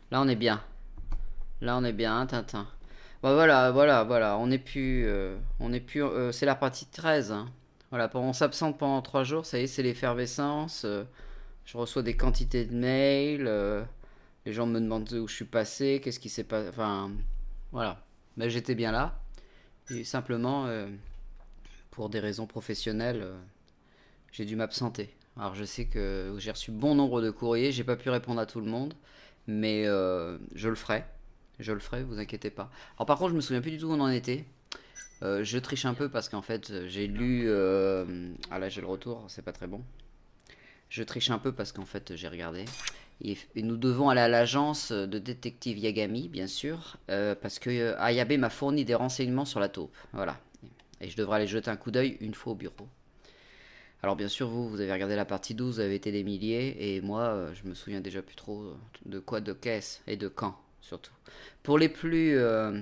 Là, on est bien. Là, on est bien, hein, Tintin. Bah voilà, voilà, voilà. On est plus. C'est la partie 13, hein. Voilà, on s'absente pendant 3 jours. Ça y est, c'est l'effervescence. Je reçois des quantités de mails. Les gens me demandent où je suis passé, qu'est-ce qui s'est passé. Enfin, voilà. Mais j'étais bien là. Et simplement, pour des raisons professionnelles, j'ai dû m'absenter. Alors je sais que j'ai reçu bon nombre de courriers, j'ai pas pu répondre à tout le monde, mais je le ferai. Je le ferai, vous inquiétez pas. Alors par contre, je me souviens plus du tout où on en était. Je triche un peu parce qu'en fait, j'ai lu. Ah là, j'ai le retour, c'est pas très bon. Je triche un peu parce qu'en fait, j'ai regardé. Et nous devons aller à l'agence de détective Yagami, bien sûr, parce que Ayabe m'a fourni des renseignements sur la taupe. Voilà. Et je devrais aller jeter un coup d'œil une fois au bureau. Alors bien sûr, vous avez regardé la partie 12, vous avez été des milliers, et moi, je me souviens déjà plus trop de quoi, de qu'est-ce, et de quand, surtout. Pour les plus,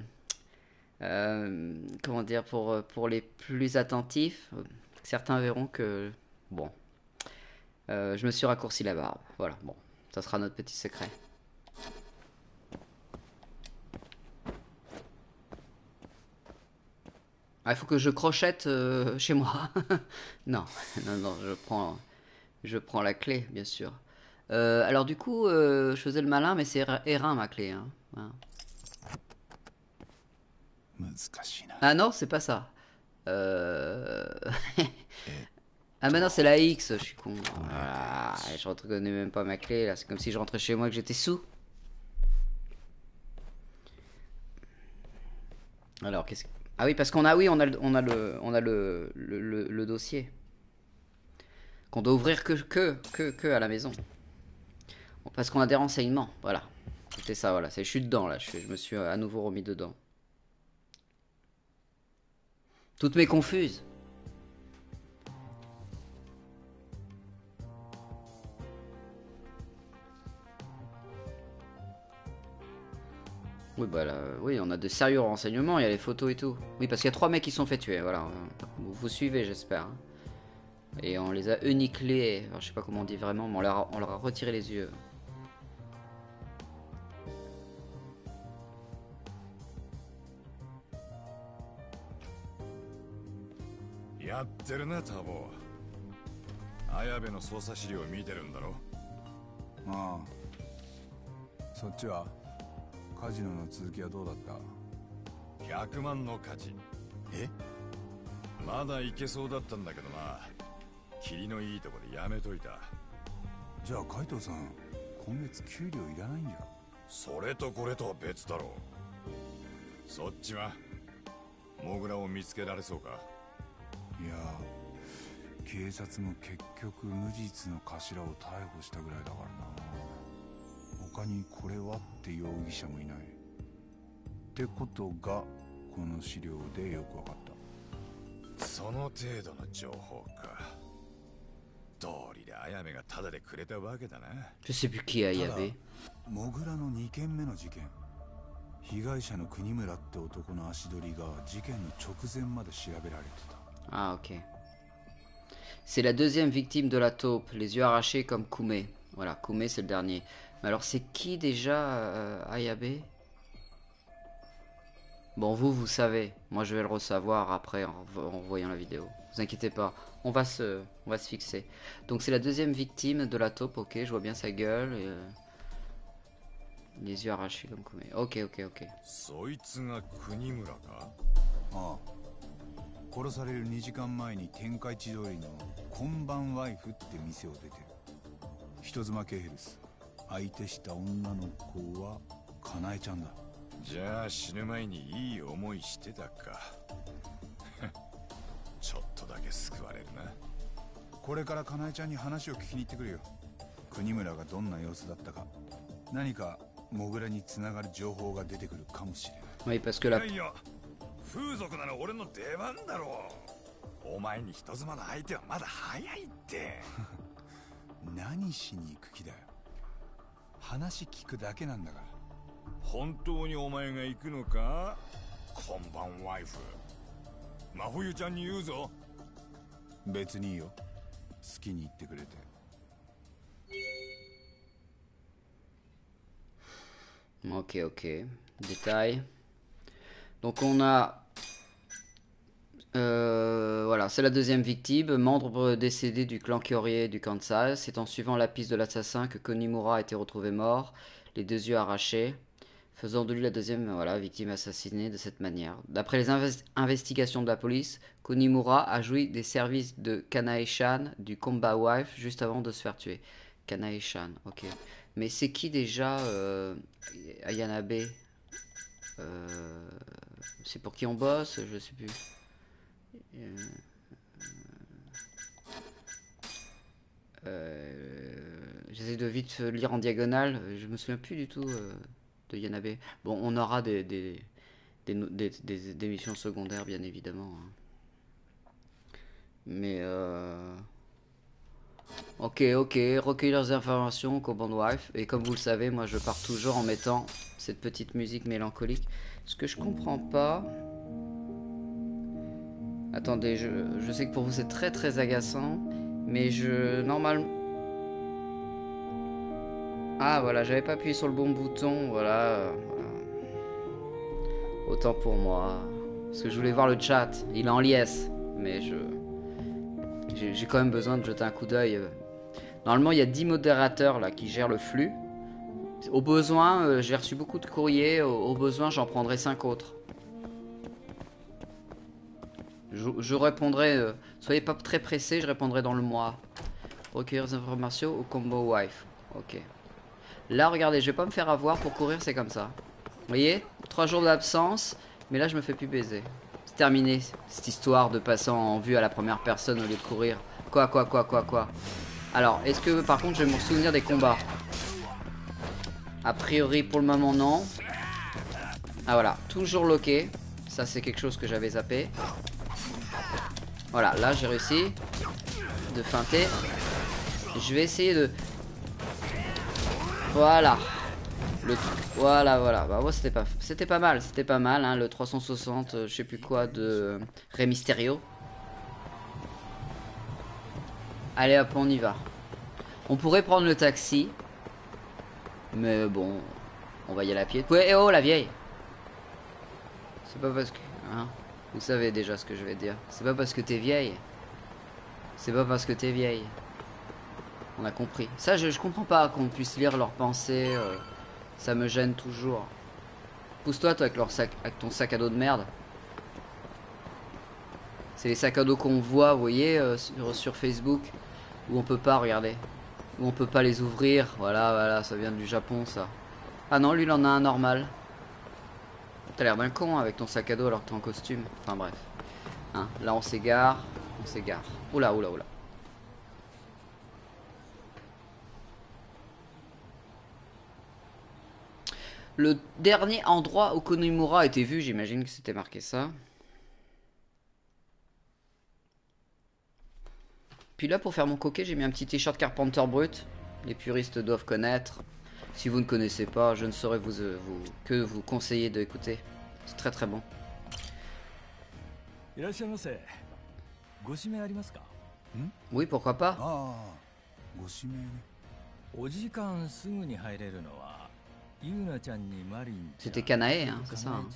comment dire, pour les plus attentifs, certains verront que, bon, je me suis raccourci la barbe. Voilà, bon, ça sera notre petit secret. Ah, il faut que je crochette chez moi. Non, non, non, je prends la clé, bien sûr. Alors du coup, je faisais le malin, mais c'est R1 ma clé, hein. Voilà. 難しいな。 Ah non, c'est pas ça. Euh... えっ Ah mais non, c'est と、 la X, je suis con. これでよ Ah, し。 je reconnais même pas ma clé là, c'est comme si je rentrais chez moi et que j'étais sous. Alors qu'est-ce que... Ah oui, parce qu'on a, oui, on a le dossier qu'on doit ouvrir que à la maison. Parce qu'on a des renseignements, voilà. C'était ça, voilà. Je suis dedans là, je me suis à nouveau remis dedans. Toutes mes confuses. Oui, bah là, oui, on a de sérieux renseignements, il y a les photos et tout. Oui, parce qu'il y a 3 mecs qui se sont fait tuer, voilà. Vous suivez, j'espère, hein. Et on les a euniclés. Alors, je sais pas comment on dit vraiment, mais on leur a retiré les yeux. やってるな、タボ。綾部の捜査資料を見てるんだろ。ああ。そっちはカジノの続きはどうだった？ 100万の価値。え？まだいけそうだったんだけどな。霧のいいとこでやめといた。じゃあ海藤さん、今月給料いらないんじゃ。それとこれとは別だろう。そっちはモグラを見つけられそうか？いや、警察も結局無実の頭を逮捕したぐらいだからな。他にこれはって容疑者もいない。ってことがこの資料でよくわかった。その程度の情報か。道理で綾部がタダでくれたわけだな。 Je sais plus qui a ただ Yabe. モグラの2件目の事件、被害者の国村って男の足取りが事件の直前まで調べられてた。 Ah, ok. C'est la deuxième victime de la taupe, les yeux arrachés comme Koumé. Voilà, Koumé c'est le dernier. Mais alors c'est qui déjà Ayabe? Bon, vous savez. Moi je vais le recevoir après en voyant la vidéo. Vous inquiétez pas, on va se fixer. Donc c'est la deuxième victime de la taupe, ok, je vois bien sa gueule. Les yeux arrachés comme Koumé. Ok, ok, ok. そいつが国村か？ああ、殺される2時間前に天下一通りのこんばんワイフって店を出てる。人妻系ヘルス。相手した女の子はかなえちゃんだ。じゃあ死ぬ前にいい思いしてたか。ちょっとだけ救われるな。これからかなえちゃんに話を聞きに行ってくるよ。国村がどんな様子だったか、何かモグラにつながる情報が出てくるかもしれない。 Oui, parce que la... いやいや、風俗なら俺の出番だろう。お前に人妻の相手はまだ早いって。何しに行く気だよ。話聞くだけなんだから。本当にお前が行くのか？こんばんワイフ。真冬ちゃんに言うぞ。別にいいよ。好きに言ってくれて。 Ok, ok. Détail. Donc on a... voilà, c'est la deuxième victime, membre décédé du clan Kyorei du Kansas. C'est en suivant la piste de l'assassin que Konimura a été retrouvé mort, les deux yeux arrachés, faisant de lui la deuxième voilà, victime assassinée de cette manière. D'après les investigations de la police, Konimura a joui des services de Kanae-chan du Combat Wife juste avant de se faire tuer. Kanae-chan, ok. Mais c'est qui déjà Ayanabe c'est pour qui on bosse? Je sais plus. Euh, J'essaie de vite lire en diagonale. Je me souviens plus du tout de Yanabe. Bon, on aura des missions secondaires, bien évidemment, hein. Mais ok, ok. Recueillir les informations, Command Wife. Et comme vous le savez, moi je pars toujours en mettant cette petite musique mélancolique. Ce que je comprends pas. Attendez, je sais que pour vous c'est très très agaçant. Mais normalement. Ah voilà, j'avais pas appuyé sur le bon bouton, voilà, voilà. Autant pour moi. Parce que je voulais voir le chat, il est en liesse. Mais j'ai quand même besoin de jeter un coup d'œil. Normalement, il y a 10 modérateurs là qui gèrent le flux. Au besoin, j'ai reçu beaucoup de courriers. Au besoin, j'en prendrai 5 autres. Je répondrai. Soyez pas très pressés, je répondrai dans le mois. Recueillir des informations au combo wife. Ok. Là, regardez, je vais pas me faire avoir pour courir, c'est comme ça. Vous voyez, 3 jours d'absence, mais là je me fais plus baiser. C'est terminé, cette histoire de passer en vue à la première personne au lieu de courir. Quoi. Alors, est-ce que par contre je vais me souvenir des combats? A priori pour le moment non. Ah voilà, toujours loqué. Ça c'est quelque chose que j'avais zappé. Voilà, là j'ai réussi de feinter. Je vais essayer de... Voilà. Voilà. Bah ouais, c'était pas mal, hein, le 360, je sais plus quoi de Rey Mysterio. Allez hop, on y va. On pourrait prendre le taxi, mais bon, on va y aller à pied. Ouais, oh la vieille. C'est pas parce que, hein, vous savez déjà ce que je vais dire. C'est pas parce que t'es vieille. C'est pas parce que t'es vieille. On a compris. Ça, je comprends pas qu'on puisse lire leurs pensées. Ça me gêne toujours. Pousse-toi, toi, avec ton sac à dos de merde. C'est les sacs à dos qu'on voit, vous voyez, sur Facebook. Où on peut pas, regarder. Où on peut pas les ouvrir. Voilà, ça vient du Japon, ça. Ah non, lui, il en a un normal. T'as l'air d'un con avec ton sac à dos alors que t'es en costume. Enfin, bref. Hein, là, on s'égare. Oula. Le dernier endroit où Konimura a été vu, j'imagine que c'était marqué ça. Puis là, pour faire mon coquet, j'ai mis un petit t-shirt Carpenter Brut. Les puristes doivent connaître. Si vous ne connaissez pas, je ne saurais que vous conseiller d'écouter. C'est très très bon. Oui, pourquoi pas. C'était Kanae, hein, c'est ça, hein.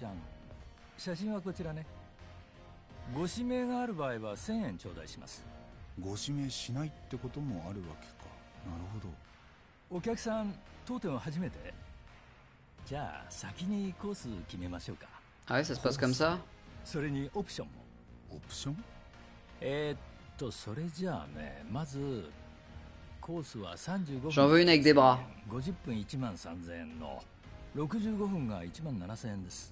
ご指名がある場合は1000円頂戴します。ご指名しないってこともあるわけか。なるほど。お客さん、当店は初めて。じゃあ先にコース決めましょうか。 Ah ouais, ça se passe comme ça. それにオプションも。オプション？それじゃあね、まずコースは35分。 J'en veux une avec des bras. 50分1万3000円の65分が1万7000円です。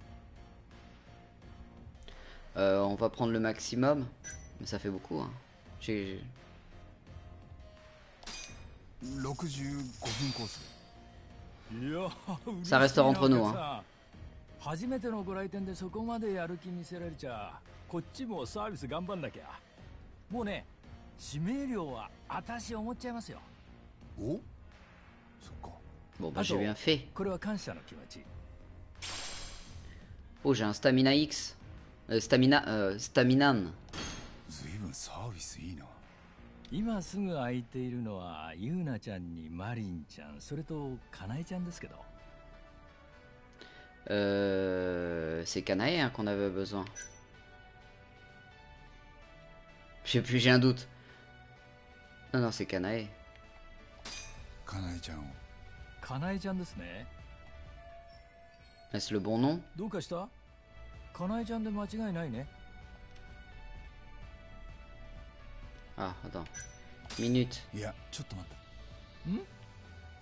On va prendre le maximum. Mais ça fait beaucoup, hein. Ça restera entre nous, hein. 初めてのご来店でそこまでやる気見せられちゃこっちもサービス頑張んなきゃ。もうね、指名料は私思っちゃいますよ。お？そっか。 Bon bah j'ai bien fait. これは感謝の気持ち。 Oh, j'ai un stamina X. Staminan. 随分サービスいいな。今すぐ空いているのはユーナちゃんにマリンちゃん、それとカナエちゃんですけど。 C'est Kanae hein, qu'on avait besoin. Je sais plus, j'ai un doute. Non, non, c'est Kanae. かなえちゃんを。 かなえちゃんですね。 Est-ce le bon nom? どうかした？かなえちゃんで間違いないね。 Ah, attends. Minute. いや、ちょっと待った。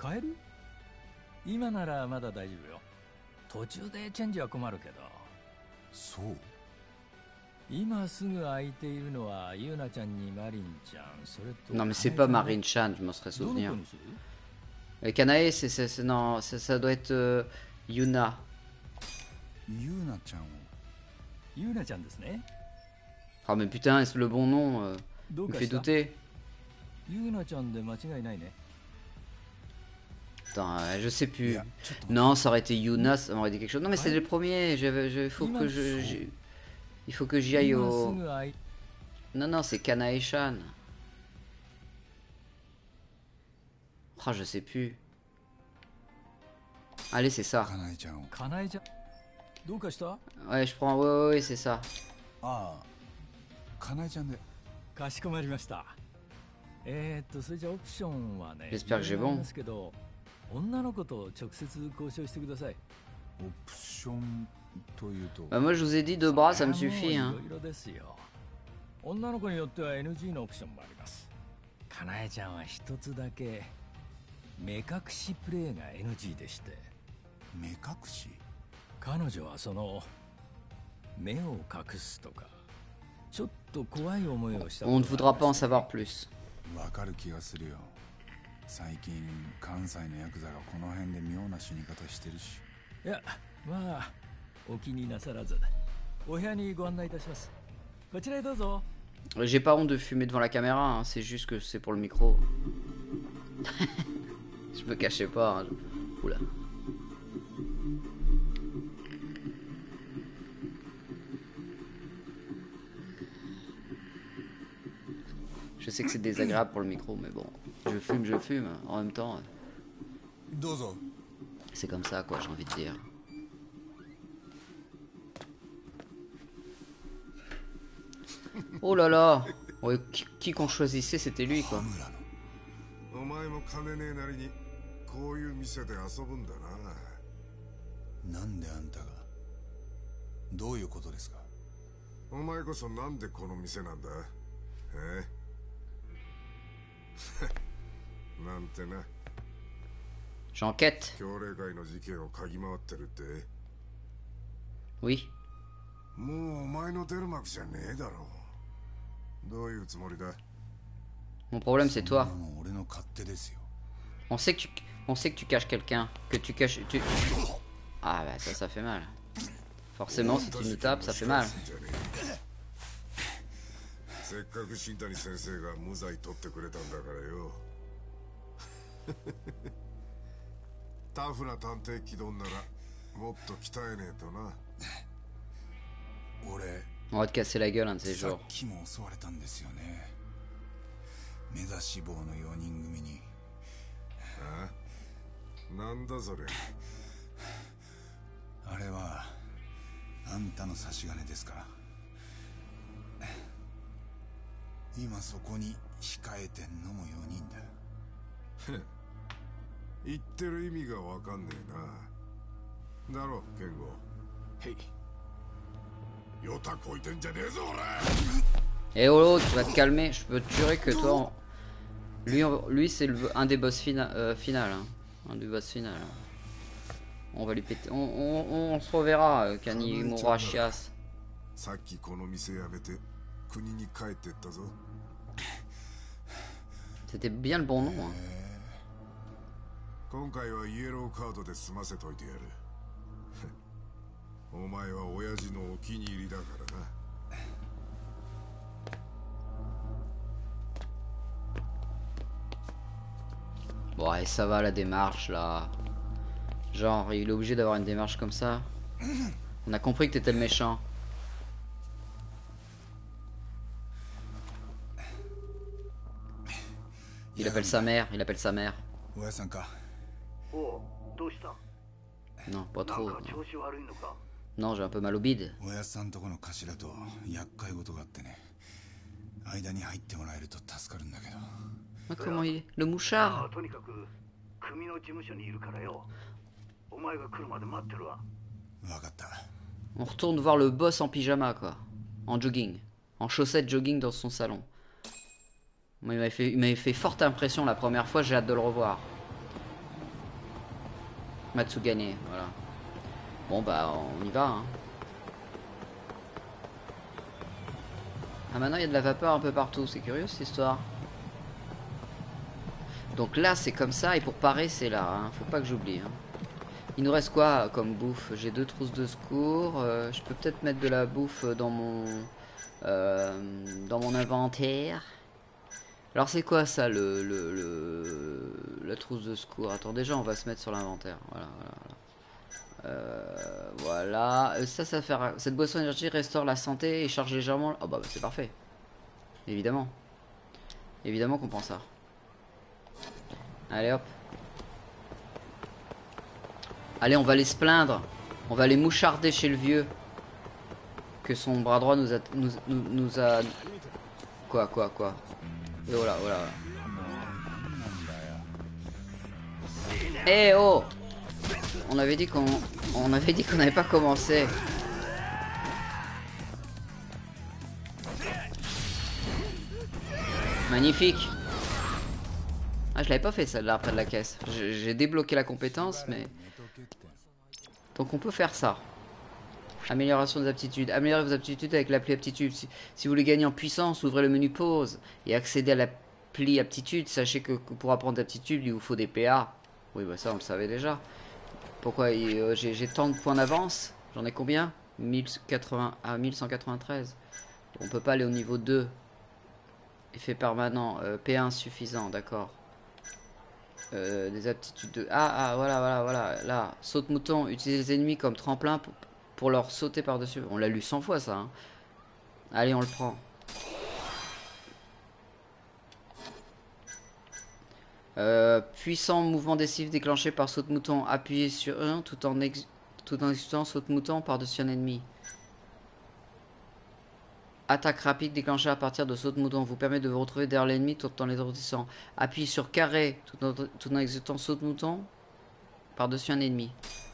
変える？今ならまだ大丈夫よ。途中でチェンジは困るけど。 そう。 今すぐ空いているのはゆうなちゃんにマリンちゃん、それと Non, mais c'est pas Marine Chan, je m'en serais どの souvenir. 子にする？ Kanae, non, ça doit être Yuna. ゆうなちゃんを。 ゆうなちゃんですね。 Ah, mais putain, est-ce le bon nom? どう Me か fait した？ douter. ゆうなちゃんで間違いないね。 Attends, je sais い plus. や、ちょっと待って。 Non, ça aurait été Yuna, ça m'aurait dit quelque chose. Non, mais c'est le premier. Faut que il faut que j'y aille 今す au. ぐ空い Non, non, c'est Kanae-chan. Oh, je sais plus. Allez, c'est ça. かなえちゃんを。 かなえちゃん。どうかした？ Ouais, je prends. Ouais, ouais, c'est ça. ああ、かなえちゃんで。 かしこまりました。それじゃオプションはね、 J'espère que j'ai いろいろあり bon. ますけど、女の子と直接交渉してください。 オプションというと。 Bah, moi, je vous ai dit 2 bras, ça me それはもう suffit. Hein. いろいろですよ。女の子によっては NG のオプションもあります。かなえちゃんは一つだけ目隠しプレイが NG でして、 目隠し。 彼女はその目を隠すとか、ちょっと怖い思いをしたこ On と ne があ voudra りま pas en してね。 savoir plus. わかる気がするよ。最近関西のヤクザがこの辺で妙な死に方してるし。 いや、まあお気になさらず、お部屋にご案内いたします。こちらへどうぞ。 J'ai pas honte de fumer devant la caméra, hein, c'est juste que c'est pour le micro. Je me cachais pas. Hein. Oula. Je sais que c'est désagréable pour le micro, mais bon. Je fume. En même temps, どうぞ。 c'est comme ça, quoi, j'ai envie de dire. Oh là là! Ouais, qui qu'on choisissait, c'était lui, quoi. 村の。 お前も金ねえなりにこういう店で遊ぶんだな。 なんであんたが。どういうことですか。 お前こそなんでこの店なんだ。なんてな。 J'enquête. 協励会の事件を嗅ぎ回ってるって。 Oui. もうお前の出る幕じゃねえだろう。どういうつもりだ。 Mon problème, c'est そんな toi. もん俺の勝手ですよ。 On sait que tu caches quelqu'un. Que tu caches. Ah, bah ça fait mal. Forcément, si tu nous tapes, ça fait mal. せっかく新谷先生が無罪取ってくれたんだからよ。タフな探偵気取んならもっと鍛えねえとな。 俺、 On va te casser la gueule un de ces さっ jours. きも襲われたんですよね。目指し棒の4人組に。 なんだそれ。 あれはあんたの差し金ですか。今そこに控えてんのも4人だ。 言ってる意味がわかんねえな。だろ、ケンゴ。 へい。 ヨタこいてんじゃねえぞ、俺。 Eh oh, oh, tu vas te calmer. Je peux te jurer que toi, lui c'est un des boss final. Hein. Un des boss final. Hein. On va lui péter. On se reverra, Kani Murashias. さっきこの店辞めて国に帰ってったぞ。 C'était bien le bon nom. Hein. 今回はイエローカードで済ませといてやる。お前は親父のお気に入りだからな。 Bon, allez, ça va la démarche là. Genre, il est obligé d'avoir une démarche comme ça. On a compris que t'étais le méchant. Il appelle sa mère, il appelle sa mère. おやさんか。 おう、どうした？ Non, pas なん trop. か調子悪いのか Non, j'ai un peu mal au bide. おやっさんとこの頭と厄介事があってね、間に入ってもらえると助かるんだけど。 Ah, comment il est? Le あ mouchard. あとにかく組の事務所にいるからよお前が来るまで待ってるわ分かった。 On retourne voir le boss en pyjama, quoi. En jogging. En chaussettes jogging dans son salon. Moi, il m'avait fait forte impression la première fois, j'ai hâte de le revoir. Matsugane, voilà. Bon, bah, on y va, hein. Ah, maintenant, il y a de la vapeur un peu partout. C'est curieux, cette histoire. Donc là, c'est comme ça, et pour parer, c'est là, hein. Faut pas que j'oublie, hein. Il nous reste quoi comme bouffe? J'ai 2 trousses de secours. Je peux peut-être mettre de la bouffe dans mon inventaire. Alors c'est quoi ça la trousse de secours? Attends, déjà on va se mettre sur l'inventaire. Voilà. Ça fait... Cette boisson énergie restaure la santé et charge légèrement... Oh bah c'est parfait. Évidemment. Évidemment qu'on prend ça. Allez hop. Allez, on va aller se plaindre. On va aller moucharder chez le vieux. Que son bras droit nous a... Quoi. Et voilà. Eh oh! On avait dit qu'on n'avait pas commencé. Magnifique. Ah, je l'avais pas fait celle-là après de la caisse. J'ai débloqué la compétence, mais... Donc on peut faire ça. Amélioration des aptitudes. Améliorez vos aptitudes avec l'appli aptitude. Si vous voulez gagner en puissance, ouvrez le menu pause et accédez à l'appli aptitude. Sachez que pour apprendre d'aptitude, il vous faut des PA. Oui, bah ça on le savait déjà. Pourquoi j'ai tant de points d'avance? J'en ai combien? 1080 à 1193. On peut pas aller au niveau 2. Effet permanent. P1 suffisant, d'accord. Des aptitudes de... voilà. Là, saute mouton. Utilisez les ennemis comme tremplin pour leur sauter par-dessus. On l'a lu 100 fois ça. Hein. Allez, on le prend. Puissant mouvement décisif déclenché par saute mouton. Appuyez sur 1 tout en exécutant saute mouton par-dessus un ennemi. Attaque rapide déclenchée à partir de saute mouton vous permet de vous retrouver derrière l'ennemi tout en les rôtissant. Appuyez sur carré tout en exécutant saute mouton par-dessus un ennemi.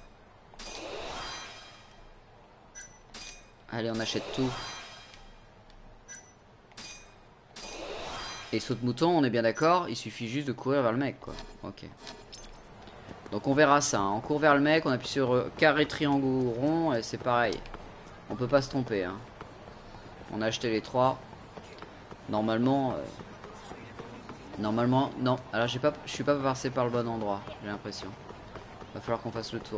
Allez, on achète tout. Et saute mouton, on est bien d'accord, il suffit juste de courir vers le mec, quoi. Ok. Donc on verra ça. Hein. On court vers le mec, on appuie sur carré, triangle ou rond, et c'est pareil. On peut pas se tromper. Hein. On a acheté les 3. Normalement... Normalement, non. Alors je suis pas passé par le bon endroit, j'ai l'impression. Va falloir qu'on fasse le tour.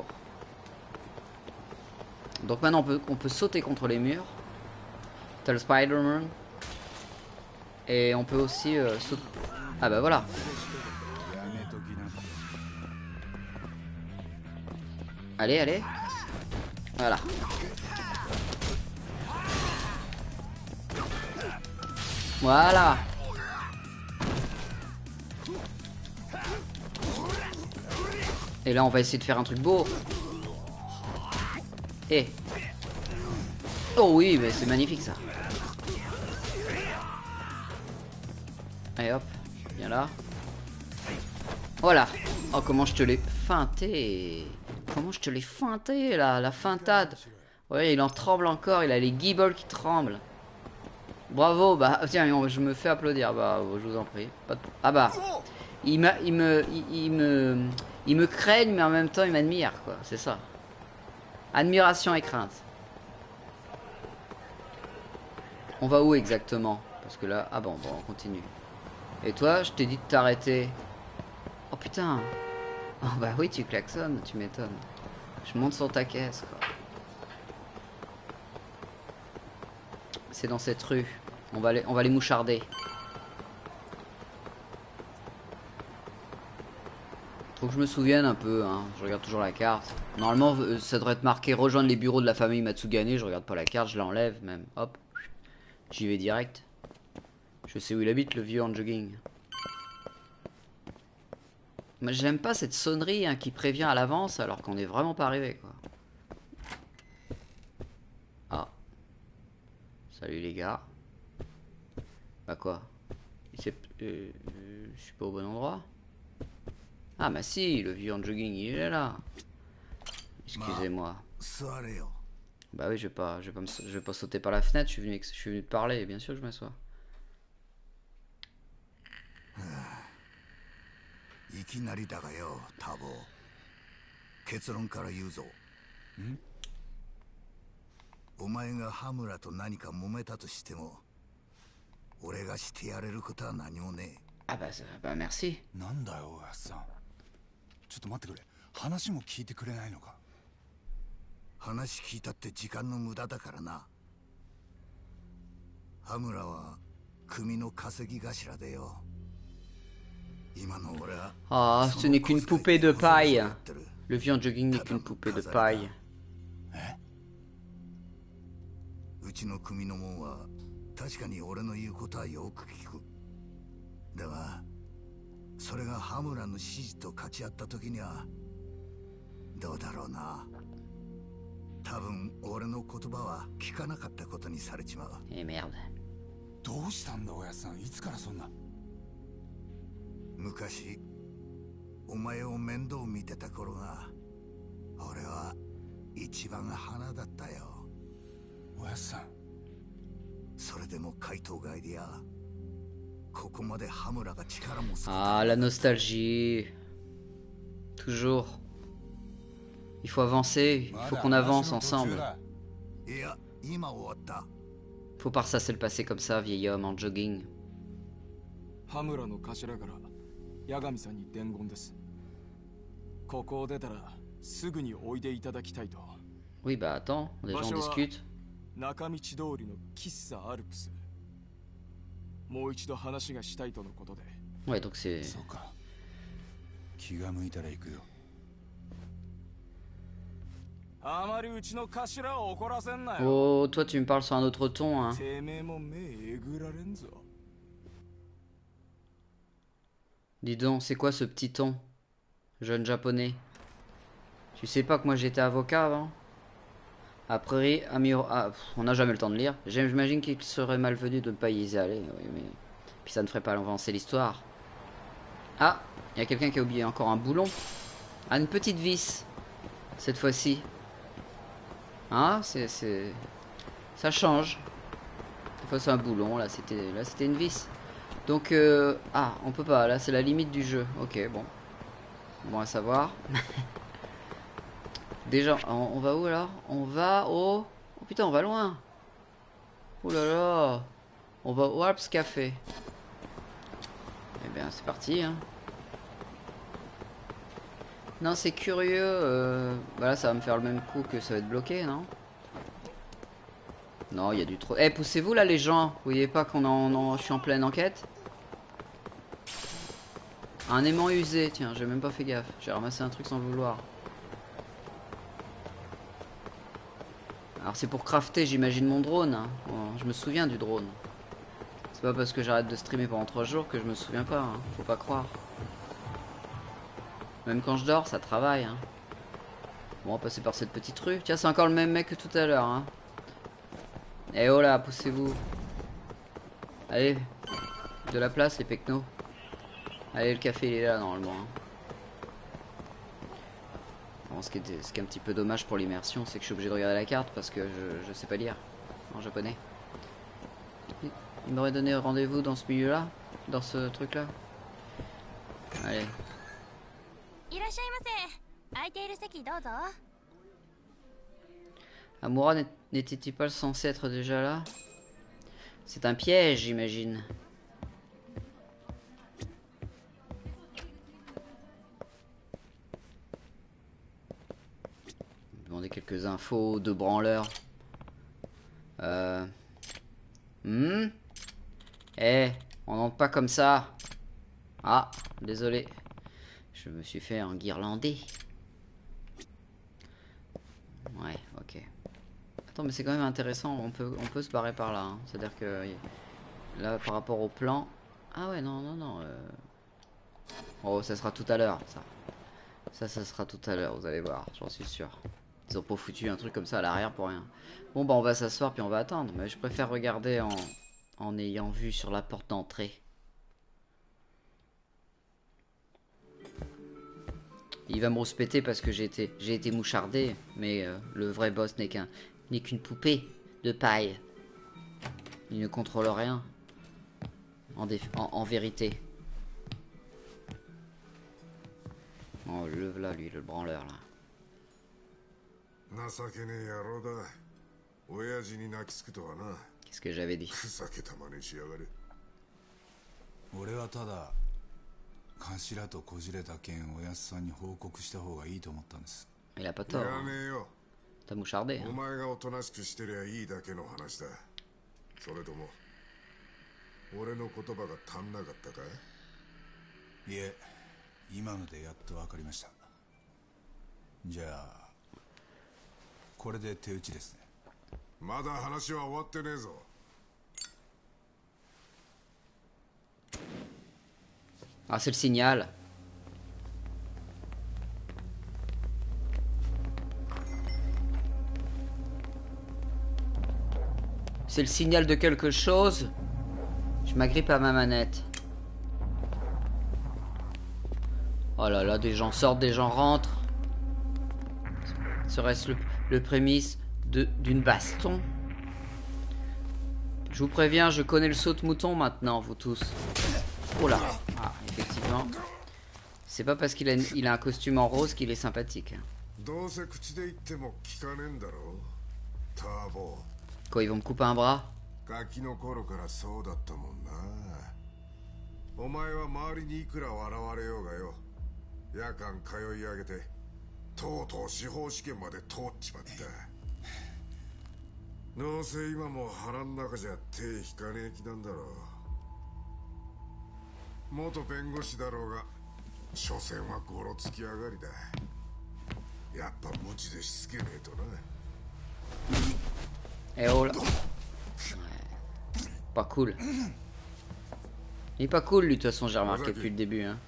Donc maintenant on peut sauter contre les murs. T'as le Spider-Man. Et on peut aussi sauter... Ah bah voilà. Allez. Voilà. Voilà. Et là on va essayer de faire un truc beau. Eh. Oh oui, mais c'est magnifique ça. Allez hop, viens là. Voilà. Oh comment je te l'ai feinté. Comment je te l'ai feinté là, la feintade. Ouais, il en tremble encore, il a les guibolles qui tremblent. Bravo, bah tiens, je me fais applaudir, bah je vous en prie. Ah bah, il me craigne, mais en même temps il m'admire, quoi, c'est ça. Admiration et crainte. On va où exactement? Parce que là, ah bon, on continue. Et toi, je t'ai dit de t'arrêter. Oh putain. Oh bah oui, tu klaxonnes, tu m'étonnes. Je monte sur ta caisse, quoi. C'est dans cette rue. On va les moucharder. Faut que je me souvienne un peu, hein. Je regarde toujours la carte. Normalement, ça devrait être marqué rejoindre les bureaux de la famille Matsugane. Je regarde pas la carte, je l'enlève même. Hop. J'y vais direct. Je sais où il habite, le vieux en jogging. Moi, j'aime pas cette sonnerie hein, qui prévient à l'avance alors qu'on est vraiment pas arrivé, quoi. Ah. Salut les gars. Bah quoi? Je suis pas au bon endroit? Ah bah si, le vieux en jogging, il est là. Excusez-moi. Bah oui, je vais pas sauter par la fenêtre, je suis venu te parler, bien sûr que je m'assois. いきなりだがよ、タボ。結論から言うぞ。お前がハムラと何か揉めたとしても、俺がしてやれることは何もねえ。 Ah bah merci. なんだよ、おやっさん。ちょっと待ってくれ。話も聞いてくれないのか。 話聞いたって時間の無駄だからな。ハムラは組の稼ぎ頭でよ。今の俺は。 Ah, ce n'est qu'une poupée de paille. Le vieux en jogging n'est qu'une poupée de paille. うちの組の者は確かに俺の言うことはよく聞く。だがそれがハムラの指示と勝ち合った時にはどうだろうな。多分俺の言葉は聞かなかったことにされちまう。 merde. どうしたんだ、おやっさん。いつからそんな。 昔お前を面倒見てた頃が俺は一番花だったよ。 おやっさん。 それでも怪盗ガイディア、ここまでハムラが力も使う。 Ah, la nostalgie. Toujours. Il faut avancer, il faut qu'on avance ensemble. いや、今終わった。 Faut pas ressasser le passé comme ça, vieil homme en jogging. ハムラの頭から八神さんに伝言です。ここを出たらすぐにおいでいただきたいと。 Oui, bah attends, déjà on discute. 中道通りの喫茶アルプス。もう一度話がしたいとのことで。 Ouais, donc c'est... そうか。気が向いたら行くよ。 あまりうちの頭を怒らせんなよ。 Oh, toi tu me parles sur un autre ton, hein. てめえも目えぐられんぞ。 Dis donc, c'est quoi ce petit ton, jeune japonais? Tu sais pas que moi j'étais avocat avant? A priori, on n'a jamais le temps de lire. J'imagine qu'il serait malvenu de ne pas y aller. Oui, mais... Puis ça ne ferait pas avancer l'histoire. Ah, il y a quelqu'un qui a oublié encore un boulon. Ah, une petite vis. Cette fois-ci. Ah, c'est... Ça change. Cette fois c'est un boulon, là c'était une vis. Donc, ah, on peut pas, là c'est la limite du jeu. Ok, bon. Bon à savoir. Déjà, on va où alors? On va au... Oh putain, on va loin. Oh là là. On va au Alps Café. Eh bien, c'est parti, hein. Non, c'est curieux. Voilà, ça va me faire le même coup que ça va être bloqué, non? Non, il y a du trop... Eh, poussez-vous là les gens. Vous voyez pas je suis en pleine enquête? Un aimant usé, tiens, j'ai même pas fait gaffe. J'ai ramassé un truc sans le vouloir. Alors c'est pour crafter, j'imagine, mon drone. Hein. Bon, je me souviens du drone. C'est pas parce que j'arrête de streamer pendant 3 jours que je me souviens pas. Hein. Faut pas croire. Même quand je dors, ça travaille. Hein. Bon, on va passer par cette petite rue. Tiens, c'est encore le même mec que tout à l'heure. Hein. Eh oh là, poussez-vous. Allez, de la place les pecnos. Allez, le café il est là normalement. Hein. Bon, ce qui est un petit peu dommage pour l'immersion, c'est que je suis obligé de regarder la carte parce que je sais pas lire en japonais. Il m'aurait donné rendez-vous dans ce milieu-là, dans ce truc-là. Allez. Amura n'était-il pas censé être déjà là? C'est un piège, j'imagine. Demander quelques infos de branleurs. Eh, on n'entre pas comme ça. Ah, désolé. Je me suis fait un guirlandais. Ouais, ok. Attends, mais c'est quand même intéressant. On peut se barrer par là. Hein. C'est-à-dire que là, par rapport au plan... Ah ouais, non. Oh, ça sera tout à l'heure, ça. Ça sera tout à l'heure, vous allez voir, j'en suis sûr. Ils ont pas foutu un truc comme ça à l'arrière pour rien. Bon, bah on va s'asseoir puis on va attendre. Mais je préfère regarder en ayant vu sur la porte d'entrée. Il va me rouspéter parce que j'ai été mouchardé. Mais le vrai boss n'est qu'une poupée de paille. Il ne contrôle rien. En vérité. Oh, le là, lui, le branleur, là. 情けねえ野郎だ。親父に泣きつくとはな。 Qu'est-ce que j'avais dit? ふざけた真似しやがれ。 俺はただ頭とこじれた件おやすさんに報告した方がいいと思ったんです。 Il a pas い tort. ら Hein. ねえよ。 T'as mouchardé. お Hein. 前がおとなしくしてりゃいいだけの話だ。それとも俺の言葉が足んなかったかい？ いえ、今のでやっと分かりました。じゃあこれで手打ちですね。 まだ話は終わってねえぞ。 Ah, c'est le signal. C'est le signal de quelque chose. Je m'agrippe à ma manette. Oh là là, des gens sortent, des gens rentrent. Serait-ce le prémisse d'une baston? Je vous préviens, je connais le saute-mouton maintenant, vous tous. Oh là. Ah, effectivement. C'est pas parce qu'il a un costume en rose qu'il est sympathique. どうせ口で言っても聞かねえんだろ。ターボ。 Quoi, ils vont me couper un bras? ガキの頃からそうだったもんな。お前は周りにいくら笑われようがよ。夜間通い上げて、とうとう司法試験まで通っちまった。どうせ今も腹ん中じゃ手引かねえ気なんだろう。元弁護士だろうが、所詮はゴロつき上がりだ。やっぱ無知でしつけねえとな。 Eh oh là. Ouais. Pas cool. Il est pas cool lui de toute façon, j'ai remarqué depuis le début. Hein.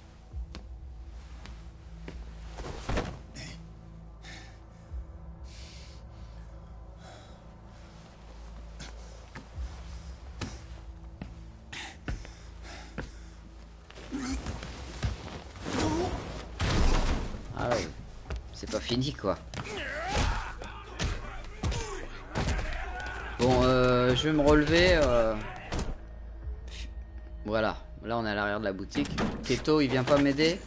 Ah ouais. C'est pas fini quoi. Bon, je vais me relever. Voilà, là on est à l'arrière de la boutique. Keto, il vient pas m'aider.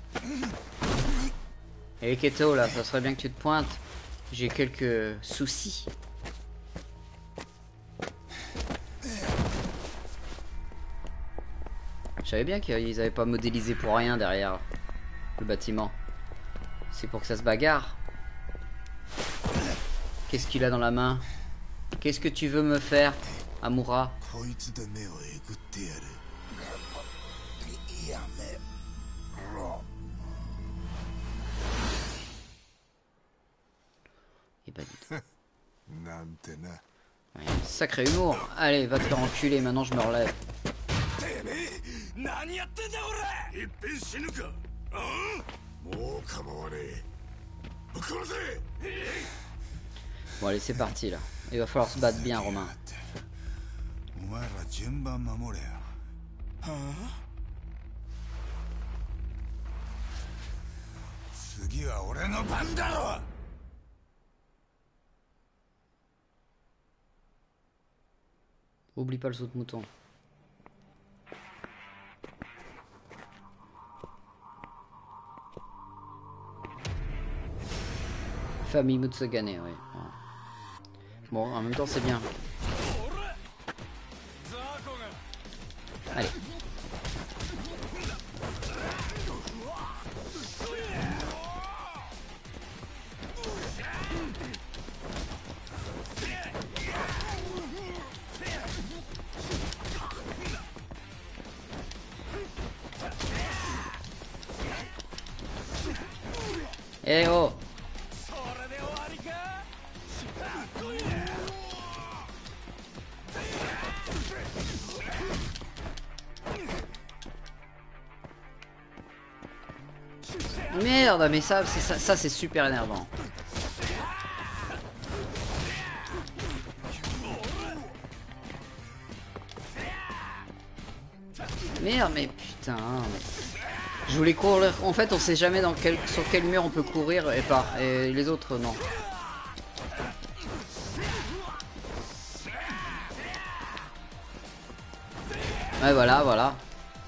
Et Keto, là, ça serait bien que tu te pointes. J'ai quelques soucis. Je savais bien qu'ils avaient pas modélisé pour rien derrière le bâtiment. C'est pour que ça se bagarre. Qu'est-ce qu'il a dans la main? Qu'est-ce que tu veux me faire, Amura? Et pas du tout. Ouais, sacré humour. Allez, va te faire enculer, maintenant je me relève. Bon allez, c'est parti là. Il va falloir se battre bien, Romain. Oublie pas le saute-mouton. Famille Mutsugane, oui. Bon, en même temps, c'est bien. Allez. Eh oh! merde, mais ça c'est super énervant. Merde, mais putain. Je voulais courir. En fait, on sait jamais sur quel mur on peut courir et pas. Et les autres, non. Ouais, voilà, voilà.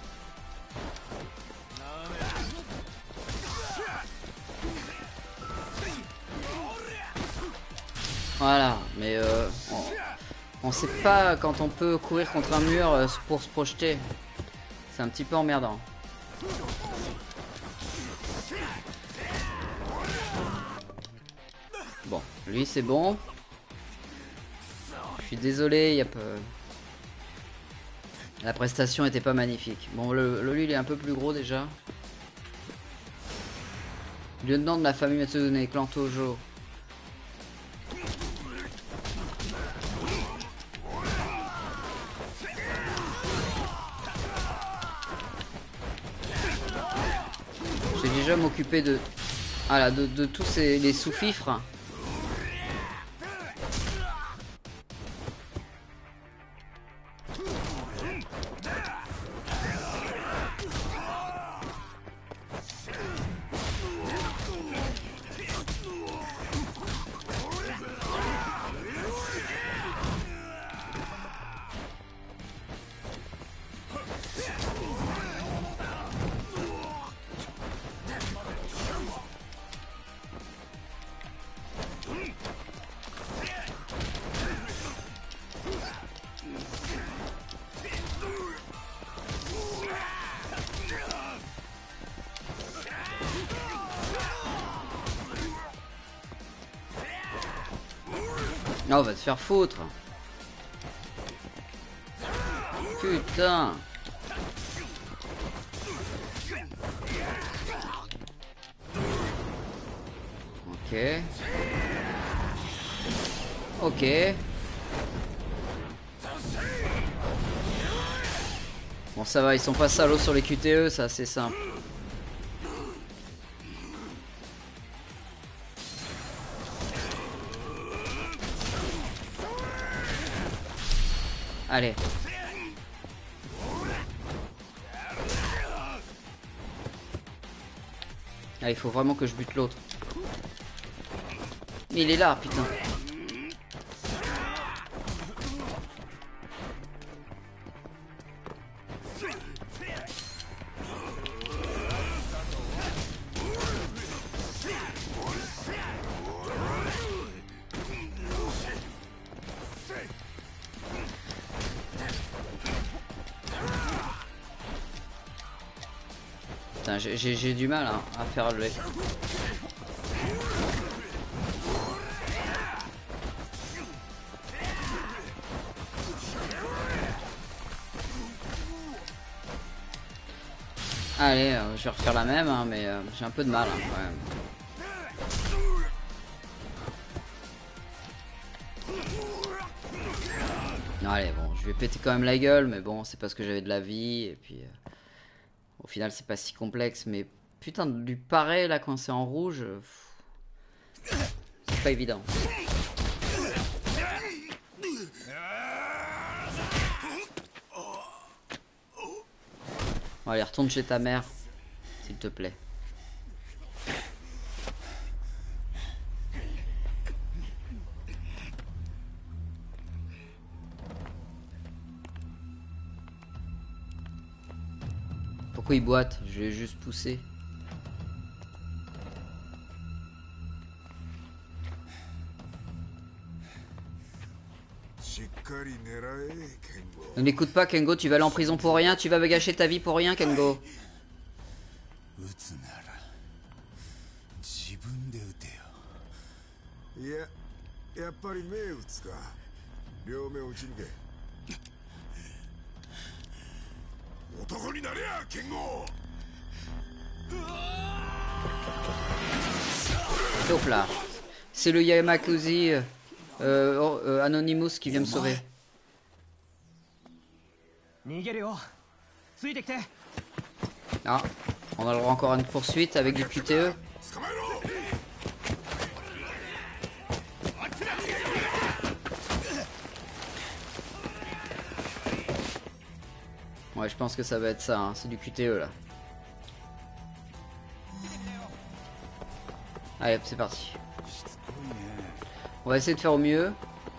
Voilà, mais on sait pas quand on peut courir contre un mur pour se projeter. C'est un petit peu emmerdant. Bon, lui c'est bon. Je suis désolé, il y a peu... La prestation était pas magnifique. Bon, lui il est un peu plus gros déjà. Lieutenant de la famille Matsudune, clan Tojo. J'ai déjà m'occuper de... Voilà, de tous les sous-fifres. Non, va te faire foutre. Putain. Ok. Ok. Bon, ça va, ils sont pas salauds sur les QTE, ça c'est simple. Allez. Ah, il faut vraiment que je bute l'autre. Mais il est là, putain. J'ai du mal hein, à faire le... Allez, je vais refaire la même, hein, mais j'ai un peu de mal hein, quand même. Non, allez, bon, je vais péter quand même la gueule, mais bon, c'est parce que j'avais de la vie, et puis... au final, c'est pas si complexe, mais putain, de lui parer là quand c'est en rouge, c'est pas évident. Bon, allez, retourne chez ta mère, s'il te plaît. Pourquoi il boite? Je vais juste pousser. Ne l'écoute pas, Kengo, tu vas aller en prison pour rien, tu vas me gâcher ta vie pour rien, Kengo. Sauf là. C'est le Yamakuzi Anonymous qui vient me sauver. Ah, on a le droit encore à une poursuite avec du QTE. 捕まえろ。 Ouais, je pense que ça va être ça, hein. C'est du QTE là. Allez, hop, c'est parti. On va essayer de faire au mieux.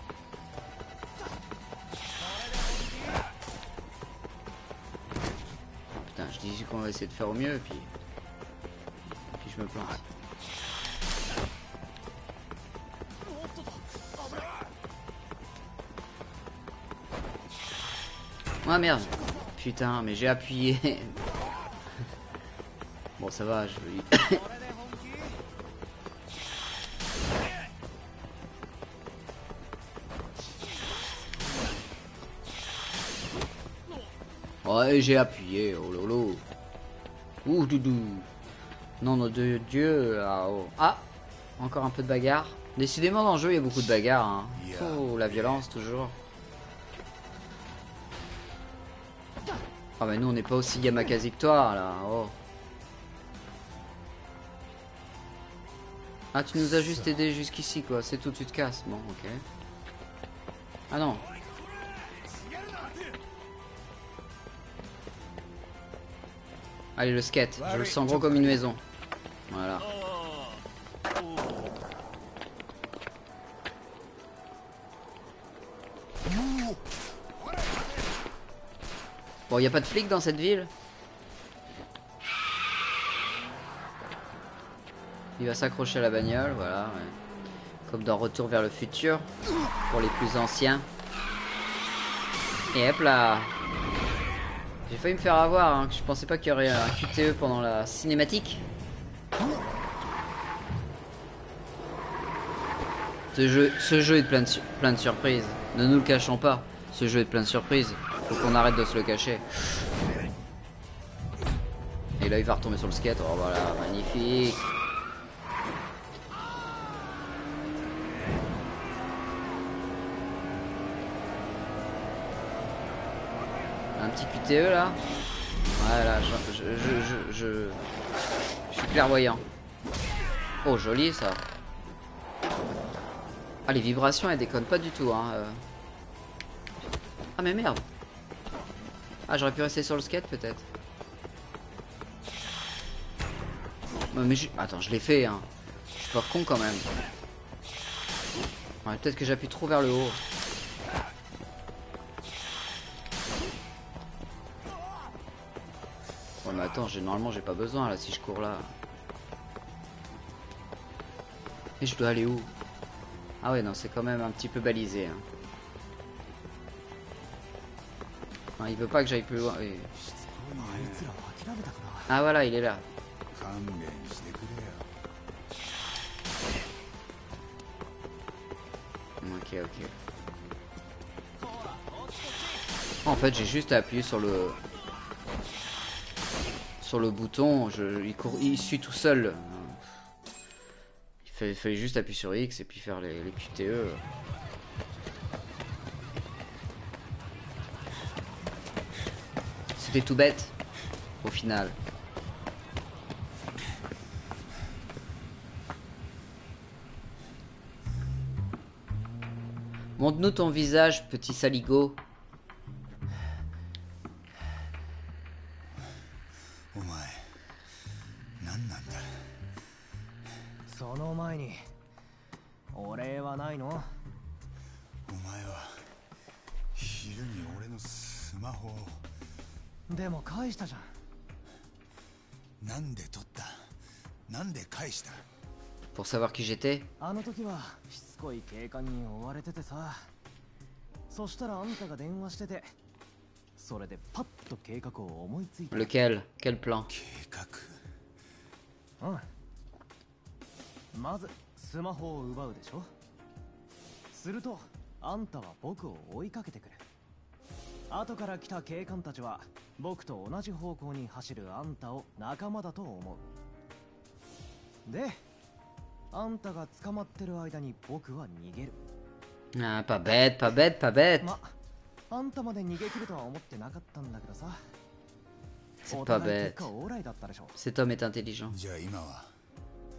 Oh, putain, je dis qu'on va essayer de faire au mieux, puis je me plante. Ah merde. Putain, mais j'ai appuyé. Bon, ça va, je... Ouais, j'ai appuyé, oh lolo. Ouh, doudou. Non, non, de Dieu. Ah, oh. Ah, encore un peu de bagarre. Décidément, dans le jeu, il y a beaucoup de bagarres. Hein. Oh, la violence, toujours. Ah, mais nous, on n'est pas aussi Yamakasi que toi, là. Oh. Ah, tu nous as juste aidé jusqu'ici, quoi. C'est tout, tu te casses. Bon, ok. Ah non. Allez, le skate. Je le sens gros comme une maison. Voilà. Bon, y a pas de flics dans cette ville? Il va s'accrocher à la bagnole, voilà. Ouais. Comme dans Retour vers le futur. Pour les plus anciens. Et hop là. J'ai failli me faire avoir, hein. Je pensais pas qu'il y aurait un QTE pendant la cinématique. Ce jeu est plein de surprises. Ne nous le cachons pas. Ce jeu est plein de surprises. Faut qu'on arrête de se le cacher. Et là il va retomber sur le skate. Oh voilà, magnifique. Un petit QTE là. Voilà, je suis clairvoyant. Oh joli ça. Ah les vibrations elles déconnent pas du tout hein. Ah mais merde. Ah j'aurais pu rester sur le skate peut-être. Mais attends je l'ai fait hein. Je suis pas con quand même. Ouais, peut-être que j'appuie trop vers le haut. Ouais mais attends normalement j'ai pas besoin là si je cours là. Et je dois aller où? Ah ouais non c'est quand même un petit peu balisé hein. Non, il veut pas que j'aille plus loin. Et... Ah voilà il est là. Ok ok. En fait j'ai juste à appuyer sur le bouton, il suit tout seul. Il fallait juste appuyer sur X et puis faire les QTE. C'était tout bête, au final. Montre-nous ton visage, petit saligo. Pour savoir qui j'étais. Lequel? Quel plan? Ah, pas bête, pas bête, pas bête. C'est pas bête. Cet homme est intelligent.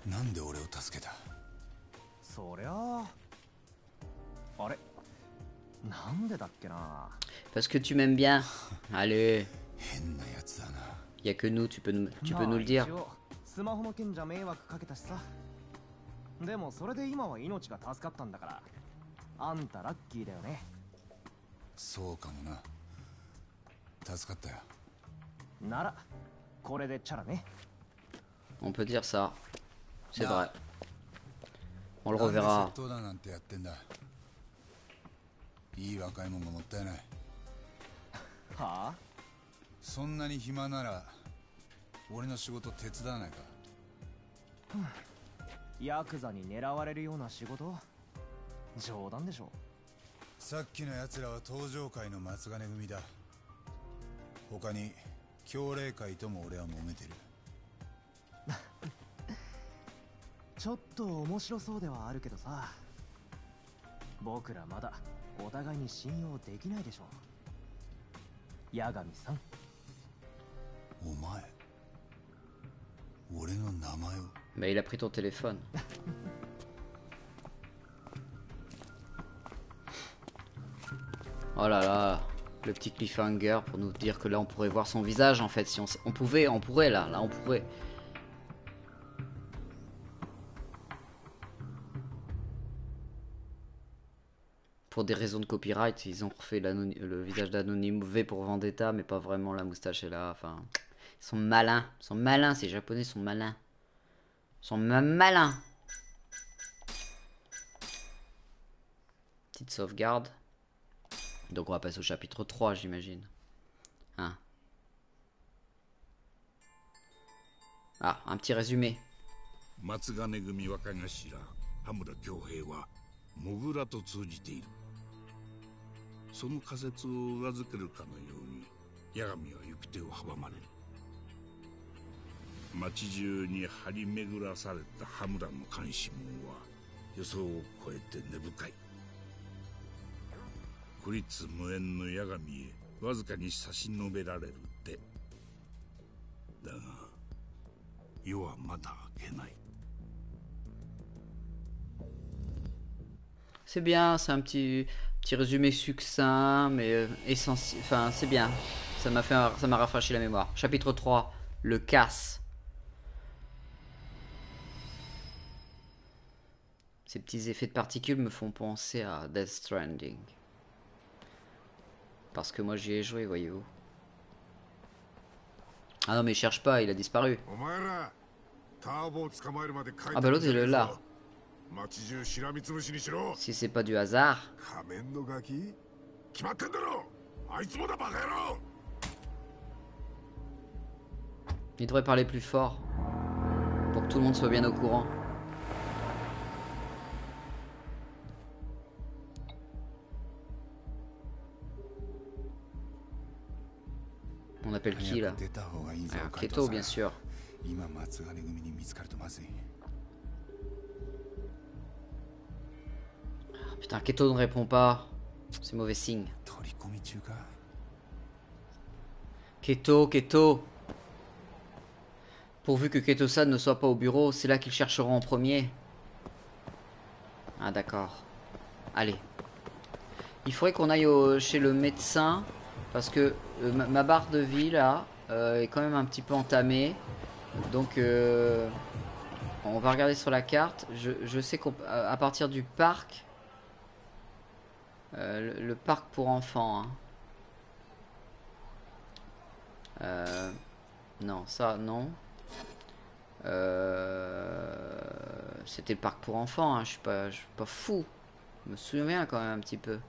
なんで俺を助けた？ そりゃあれなんでだっけな。 Parce que tu m'aimes bien. Allez, 変なやつだな。 y a que nous, tu peux nous le dire. まあ一応スマホの件じゃ迷惑かけたしさ。でもそれで今は命が助かったんだから、あんたラッキーだよね。 そうかもな。助かったよ。 ならこれでチャラね。 On peut dire ça. C'est vrai. On le なんで reverra. 窃盗だなんてやってんだ。いい若いもんがもったいない。 はあ。 そんなに暇なら俺の仕事手伝わないか？ ヤクザに狙われるような仕事？冗談でしょ。 さっきの奴らは東上会の松金組だ。他に強霊会とも俺は揉めてる。 ちょっと面白そうではあるけどさ、僕らまだお互いに信用できないでしょ。八神さん。 お前俺の名前を。 Bah, il a pris ton téléphone. Oh là là, le petit cliffhanger pour nous dire que là on pourrait voir son visage en fait. Si on pourrait là on pourrait. Pour des raisons de copyright, ils ont refait le visage d'Anonyme V pour Vendetta, mais pas vraiment la moustache est là. Enfin, ils sont malins, ces japonais sont malins. Ils sont malins. Petite sauvegarde. Donc on va passer au chapitre 3, j'imagine. Hein. Ah, un petit résumé. 松金組若頭羽村恭平はモグラと通じている。その仮説を裏付けるかのように八神は行く手を阻まれる。町中に張り巡らされた羽村の監視網は予想を超えて根深い。孤立無縁の八神へわずかに差し伸べられる手だが、夜はまだ明けない。 C'est bien, c'est un petit résumé succinct, mais essentiel. Enfin, c'est bien. Ça m'a rafraîchi la mémoire. Chapitre 3, le casse. Ces petits effets de particules me font penser à Death Stranding. Parce que moi j'y ai joué, voyez-vous. Ah non mais il cherche pas, il a disparu. Ah bah l'autre il est là. Si c'est pas du hasard. Il devrait parler plus fort. Pour que tout le monde soit bien au courant. On appelle qui là? Ah, Keto bien sûr. Putain, Keto ne répond pas. C'est mauvais signe. Keto. Pourvu que Keto-san ne soit pas au bureau, c'est là qu'ils chercheront en premier. Ah d'accord. Allez. Il faudrait qu'on aille chez le médecin. Parce que ma barre de vie là est quand même un petit peu entamée. Donc on va regarder sur la carte. Je sais qu'à partir du parc, le parc pour enfants. Hein. Non, ça non. C'était le parc pour enfants. Hein. Je suis pas fou. Je me souviens quand même un petit peu.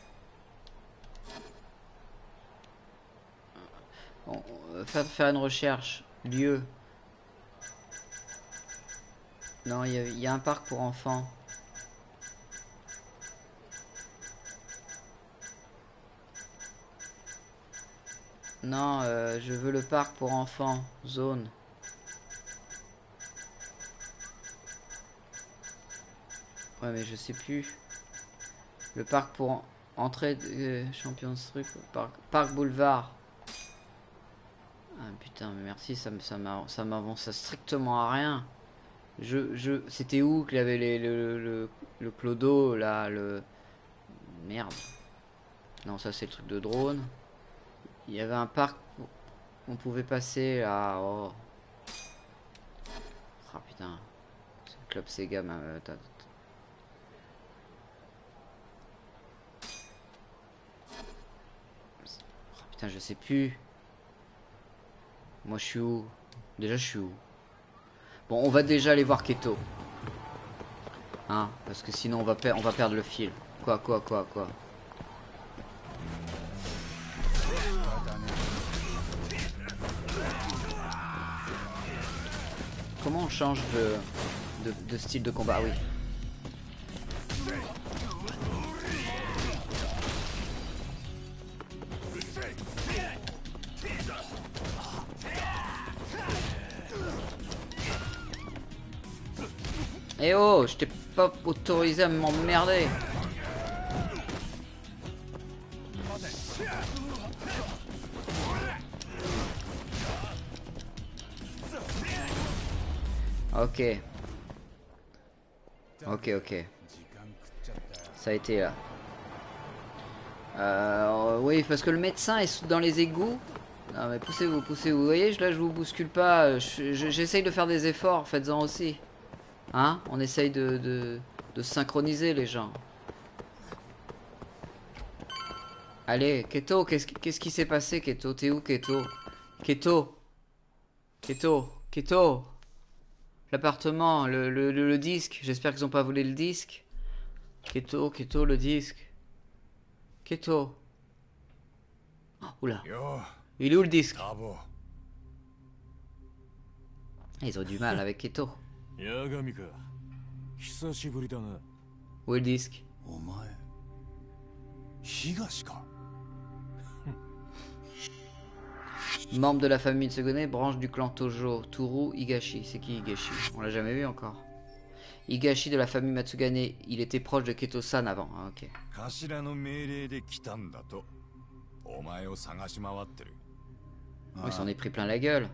Bon, faire une recherche. Lieu. Non, il y a un parc pour enfants. Non, je veux le parc pour enfants. Zone. Ouais, mais je sais plus. Le parc pour entrée de Champions Truc. Parc Boulevard. Ah putain, mais merci, ça m'avance strictement à rien. C'était où qu'il y avait le clodo, là, Merde. Non, ça c'est le truc de drone. Il y avait un parc où on pouvait passer là. Oh. Ah putain. C'est le club Sega. Oh, putain, je sais plus. Moi je suis où? Déjà je suis où? Bon, on va déjà aller voir Keto. Hein, parce que sinon on va perdre le fil. Quoi. Comment on change de style de combat? Ah oui. Eh oh, je t'ai pas autorisé à m'emmerder. Ok. Ça a été là. Oui, parce que le médecin est dans les égouts. Non mais poussez-vous. Vous voyez, là je vous bouscule pas. J'essaye de faire des efforts, faites-en aussi. Hein? On essaye de synchroniser les gens. Allez, Keto, qu'est-ce qui s'est passé, Keto? T'es où, Keto? Keto. L'appartement, le disque. J'espère qu'ils ont pas volé le disque. Keto, le disque. Keto. Oh, oula. Il est où le disque? Ils ont du mal avec Keto. Où est le disque? Membre de la famille Tsugane, branche du clan Tojo, Toru Higashi. C'est qui Higashi? On l'a jamais vu encore. Higashi de la famille Matsugane, il était proche de Keto-san avant. Ah, ok. Oh, il s'en est pris plein la gueule.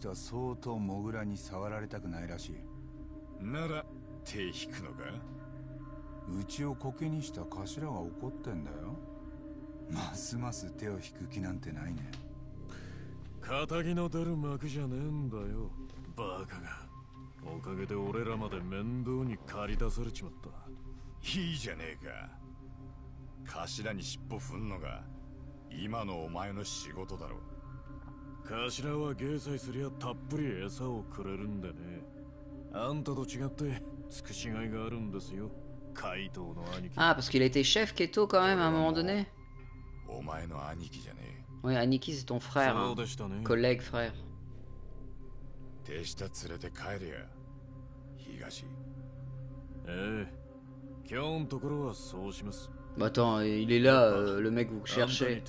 Ah, parce qu'il a été chef Keto quand même à un moment donné. Oui, Aniki c'est ton frère, hein. Collègue frère. Bah attends, il est là, le mec vous cherchez.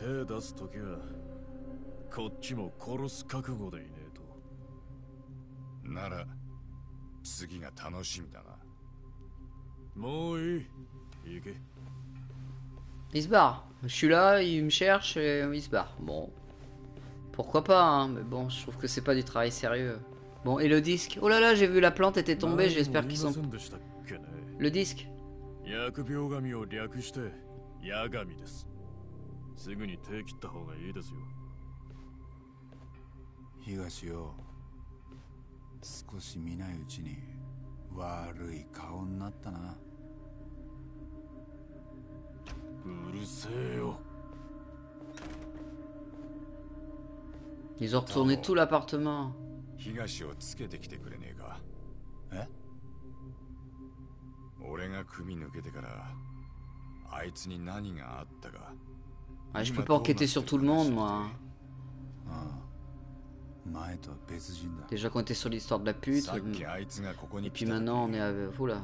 Il se barre. Je suis là, il me cherche et il se barre. Bon. Pourquoi pas, hein, mais bon, je trouve que c'est pas du travail sérieux. Bon, et le disque? Oh là là, j'ai vu la plante était tombée, j'espère qu'ils sont... Le disque? Ils ont retourné tout l'appartement. Ah, je peux pas enquêter sur tout le monde, moi. Déjà qu'on était sur l'histoire de la pute. Et puis maintenant on est à... Oula.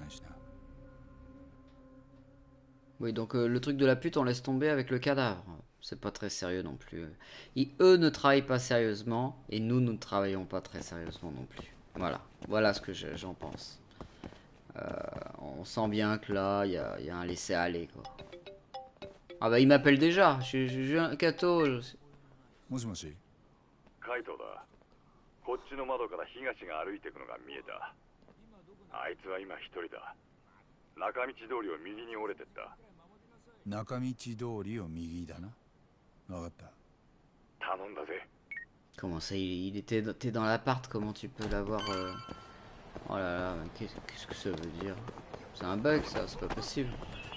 Oui, donc le truc de la pute, on laisse tomber avec le cadavre. C'est pas très sérieux non plus. Eux ne travaillent pas sérieusement et nous ne travaillons pas très sérieusement non plus. Voilà, voilà ce que j'en pense. On sent bien que là, il y a un laisser-aller, quoi. Ah bah il m'appelle déjà. J'ai un Kato. もしもし。 カイトだ。こっちの窓から東が歩いていくのが見えた。あいつは今一人だ。中道通りを右に折れてった。 中道通りを右だな。分かった。 頼んだぜ。 Comment ça, t'es dans l'appart, comment tu peux l'avoir Oh là là, qu'est-ce que ça veut dire? C'est un bug ça, c'est pas possible.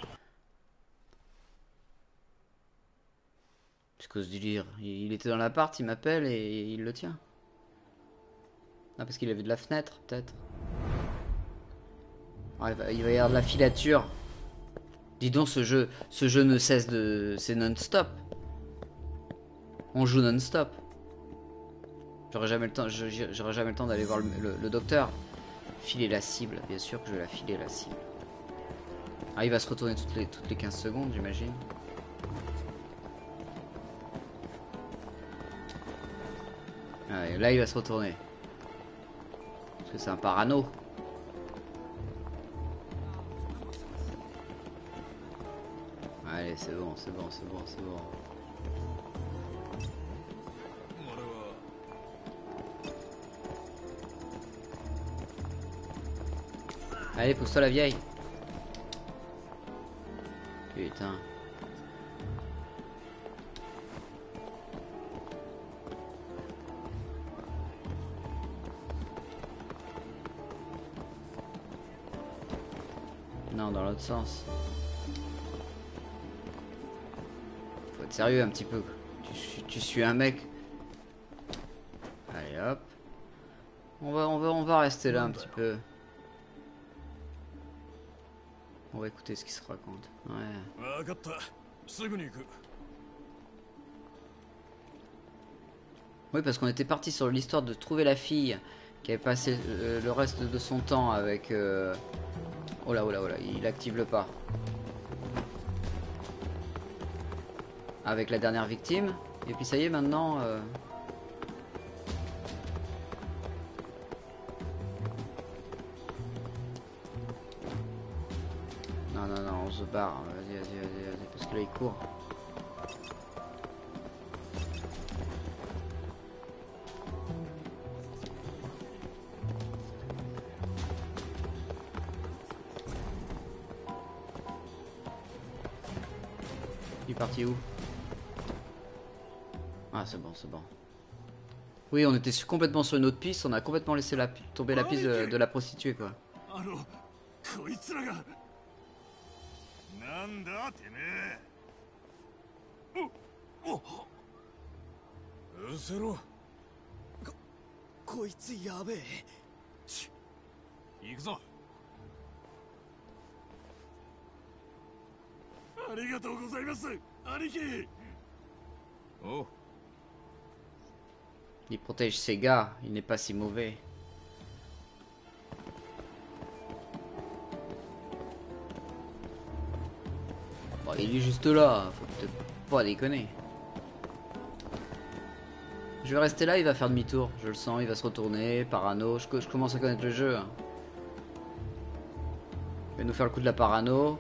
C'est cause du lire. Il était dans l'appart, il m'appelle et il le tient. Ah, parce qu'il avait de la fenêtre, peut-être. Ah, il va y avoir de la filature. Dis donc, ce jeu ne cesse de... C'est non-stop. On joue non-stop. J'aurais jamais le temps d'aller voir le docteur. Filer la cible, bien sûr que je vais la filer la cible. Ah, il va se retourner toutes les 15 secondes, j'imagine. Ah, là, il va se retourner. Parce que c'est un parano. Allez, c'est bon, c'est bon, c'est bon, c'est bon. Allez, pousse-toi la vieille. Putain. Non, dans l'autre sens. Faut être sérieux un petit peu. Tu suis un mec. Allez hop. On va rester là un petit peu. On va écouter ce qui se raconte. Ouais. Oui, parce qu'on était parti sur l'histoire de trouver la fille qui avait passé le reste de son temps avec... Oh là, oh là, oh là, il active le pas. Avec la dernière victime. Et puis ça y est, maintenant... Non, non, non, on se barre. Vas-y, vas-y, vas-y, vas-y, parce que là, il court. Il est parti où? Ah, c'est bon, c'est bon. Oui, on était complètement sur une autre piste, on a complètement laissé tomber la piste de la prostituée, quoi. なんだてめえ。うせろ。 こいつやべえ。 行くぞ。ありがとうございます、兄貴。おう。 Il protège ses gars, il n'est pas si mauvais. Bon, il est juste là, faut peut-être pas déconner. Je vais rester là, il va faire demi-tour, je le sens, il va se retourner, parano, je commence à connaître le jeu. Il va nous faire le coup de la parano.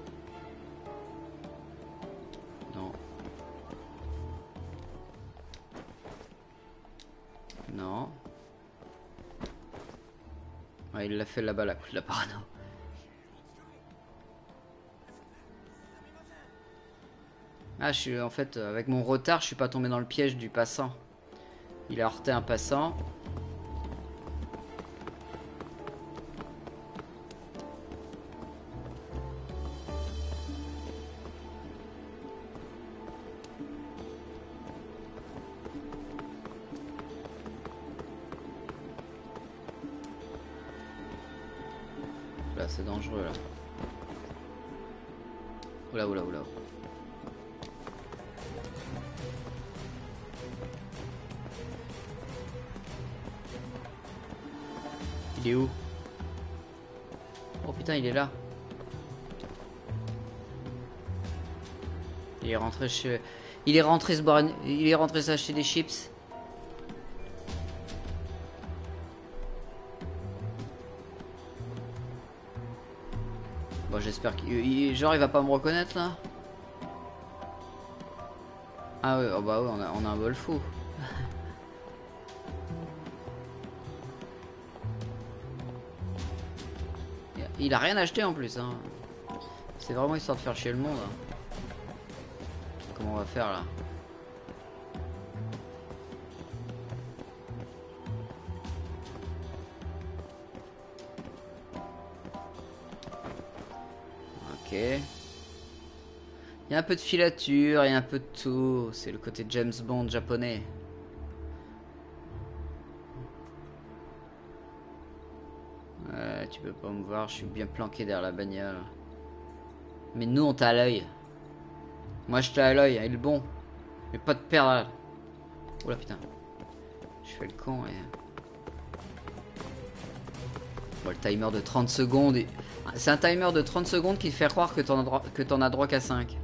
Non. Non. Ouais, il l'a fait là-bas, la coup de la parano. Ah, je suis en fait, avec mon retard, je suis pas tombé dans le piège du passant. Il a heurté un passant. Là, c'est dangereux, là. Oula, oula, oula. Il est où? Oh putain, il est là. Il est rentré chez... Il est rentré se boire il est rentré s'acheter des chips. Bon, j'espère qu'il... Genre, il va pas me reconnaître, là? Ah oui, oh bah oui, on a un bol fou. Il a rien acheté en plus, hein. C'est vraiment histoire de faire chier le monde. Hein. Comment on va faire, là? Ok. Il y a un peu de filature, il y a un peu de tout. C'est le côté James Bond japonais. Tu peux pas me voir, je suis bien planqué derrière la bagnole. Mais nous on t'a à l'œil. Moi je t'ai à l'œil, il est bon. Mais pas de perle. Oula putain. Je fais le con et... Bon, le timer de 30 secondes. Et... C'est un timer de 30 secondes qui te fait croire que t'en as droit qu'à 5.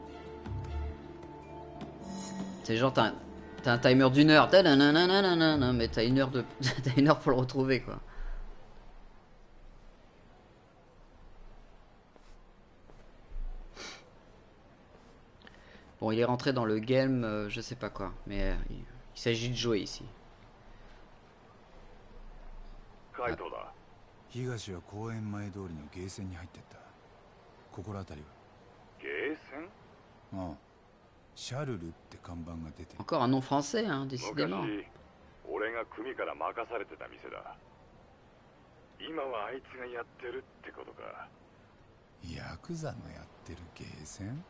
C'est genre t'as un timer d'une heure. Mais t'as une heure de... t'as une heure pour le retrouver quoi. Bon, il est rentré dans le game, je sais pas quoi, mais il s'agit de jouer ici. Kaitoだ。東は公園前通りのゲーセンに入ってった。心当たりは？ ゲーセン？ ああ。シャルルって看板が出てる。 Encore un nom français, hein, décidément. 昔、俺が組から任されてた店だ。今はあいつがやってるってことか。 ヤクザのやってるゲーセン？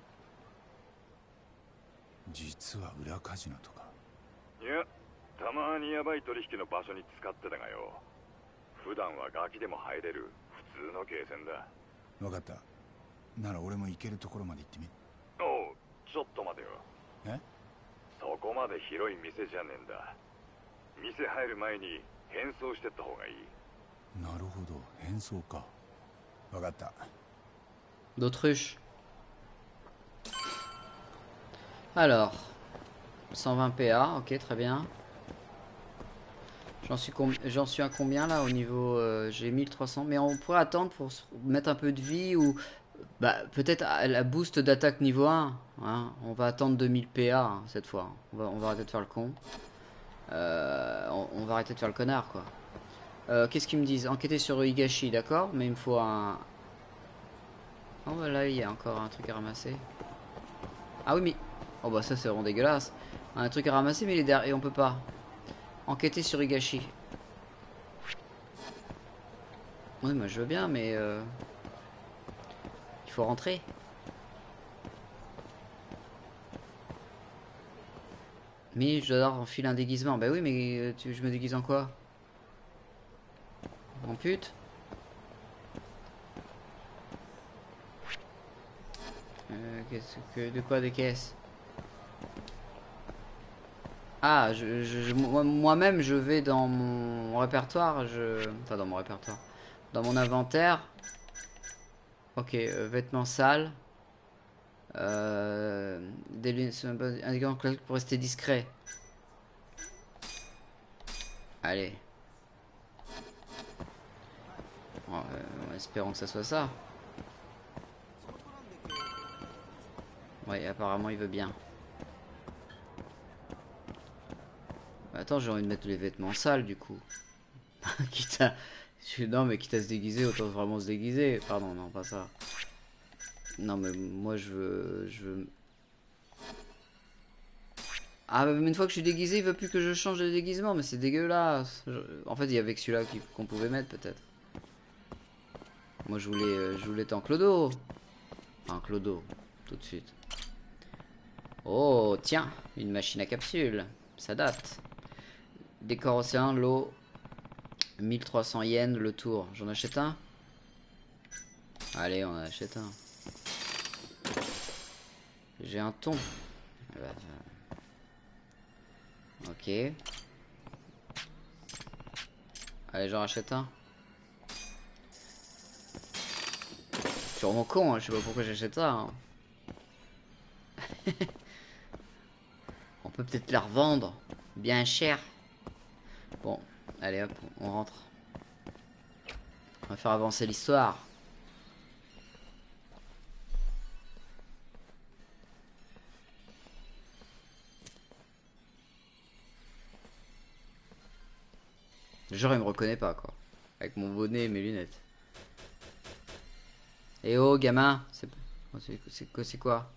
実は裏カジノとか。 いや、たまにヤバい取引の場所に使ってたがよ。普段はガキでも入れる普通のゲーセンだ。 分かった。なら俺も行けるところまで行ってみる。 おう、ちょっと待てよ。 え？ そこまで広い店じゃねえんだ。店入る前に変装してった方がいい。 なるほど、変装か。分かった。 D'autruche. Alors, 120 PA, ok, très bien. J'en suis à combien là au niveau... j'ai 1300, mais on pourrait attendre pour mettre un peu de vie ou... Bah, peut-être à la boost d'attaque niveau 1. Hein. On va attendre 2000 PA hein, cette fois. On va arrêter de faire le con. On va arrêter de faire le connard quoi. Qu'est-ce qu'ils me disent? Enquêter sur Higashi, d'accord, mais il me faut un... Oh bah là il y a encore un truc à ramasser. Ah oui mais... Oh bah ça c'est vraiment dégueulasse. Un truc à ramasser mais il est derrière et on peut pas. Enquêter sur Higashi. Oui moi je veux bien mais... Il faut rentrer. Mais je dois enfiler un déguisement. Bah oui mais je me déguise en quoi? En pute? De quoi? Des caisses? Ah, moi-même je vais dans mon répertoire, enfin dans mon répertoire, dans mon inventaire. Ok, vêtements sales. Des lunettes, indiquant pour rester discret. Allez. Bon, espérons que ça soit ça. Ouais, apparemment il veut bien. Attends, j'ai envie de mettre les vêtements sales du coup. Quitte à... Non mais quitte à se déguiser, autant vraiment se déguiser. Pardon, non pas ça. Non mais moi je veux... Ah mais une fois que je suis déguisé, il veut plus que je change de déguisement. Mais c'est dégueulasse. En fait il y avait que celui-là qu'on pouvait mettre peut-être. Moi je voulais être en clodo. En clodo, tout de suite. Oh tiens, une machine à capsule. Ça date. Décor océan, l'eau. 1300 yens le tour. J'en achète un? Allez, on en achète un. J'ai un thon. Ok. Allez, j'en rachète un. Je suis vraiment con, hein. Je sais pas pourquoi j'achète ça. Hein. peut peut-être la revendre bien cher. Bon, allez hop, on rentre. On va faire avancer l'histoire. Genre il me reconnaît pas quoi. Avec mon bonnet et mes lunettes. Eh oh gamin, c'est quoi?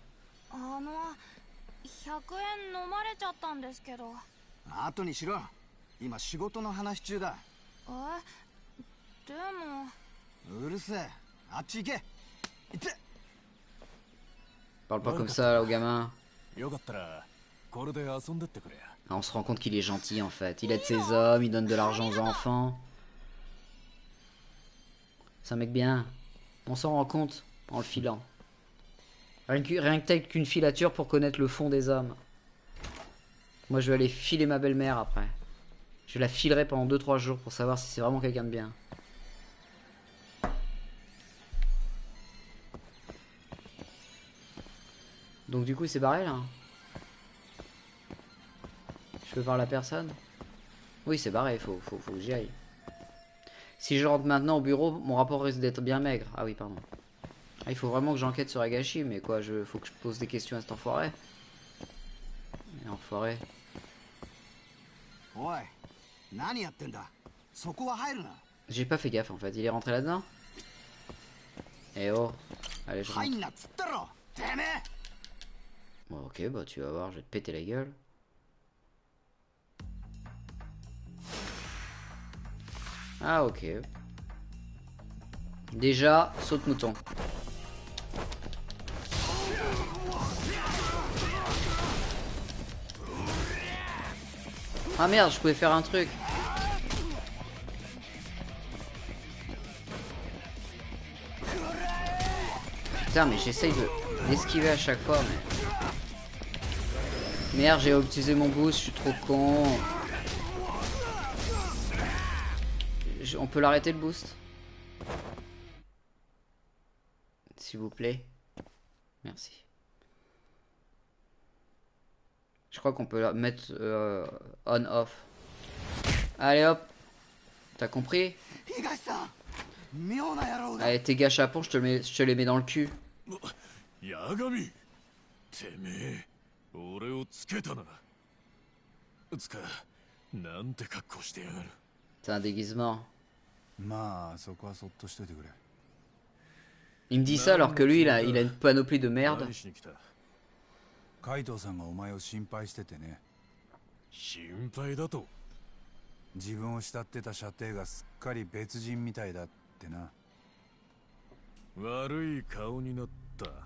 100円飲まれちゃったんですけど。 後にしろ。今仕事の話中だ。 でも。 うるせえ。あっち行け。行って。 Parle pas comme ça là, au gamin. よかったらこれで遊んでってくれ。 Ah, on se rend compte qu'il est gentil en fait. Il aide ses hommes, il donne de l'argent aux enfants. C'est un mec bien. On s'en rend compte en le filant. Rien que tel qu'une filature pour connaître le fond des hommes. Moi je vais aller filer ma belle-mère après. Je la filerai pendant 2-3 jours pour savoir si c'est vraiment quelqu'un de bien. Donc du coup il s'est barré là. Je peux voir la personne? Oui c'est barré, faut que j'y aille. Si je rentre maintenant au bureau, mon rapport risque d'être bien maigre. Ah oui pardon. Ah, il faut vraiment que j'enquête sur Agashi, mais quoi, faut que je pose des questions à cet enfoiré. Et enfoiré. J'ai pas fait gaffe en fait, il est rentré là-dedans. Eh oh, allez je rentre. Bon ok, bah tu vas voir, je vais te péter la gueule. Ah ok. Déjà, saute mouton. Ah merde, je pouvais faire un truc. Putain, mais j'essaye d'esquiver à chaque fois, mais... Merde, j'ai utilisé mon boost, je suis trop con. On peut l'arrêter le boost? S'il vous plaît. Merci. Je crois qu'on peut la mettre on-off. Allez hop. T'as compris? Allez, tes gars chapons, je te les mets dans le cul. Yagami. C'est un déguisement. Il me dit ça alors que lui il a une panoplie de merde. カイトさんがお前を心配しててね。 心配だと？ 自分を慕ってた射程がすっかり別人みたいだってな。 悪い顔になったか？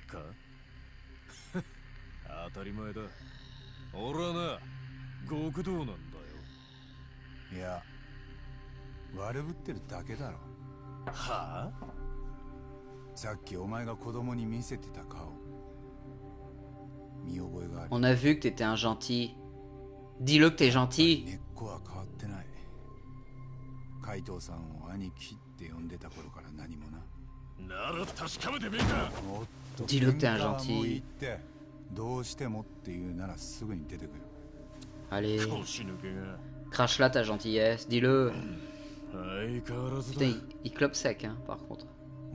当たり前だ。俺はな、極道なんだよ。 いや、悪ぶってるだけだろ。 はあ？ さっきお前が子供に見せてた顔。 On a vu que t'étais un gentil. Dis-le que t'es gentil. Dis-le que t'es un gentil. Allez. Crache là ta gentillesse, dis-le. Putain, il clope sec, hein, par contre.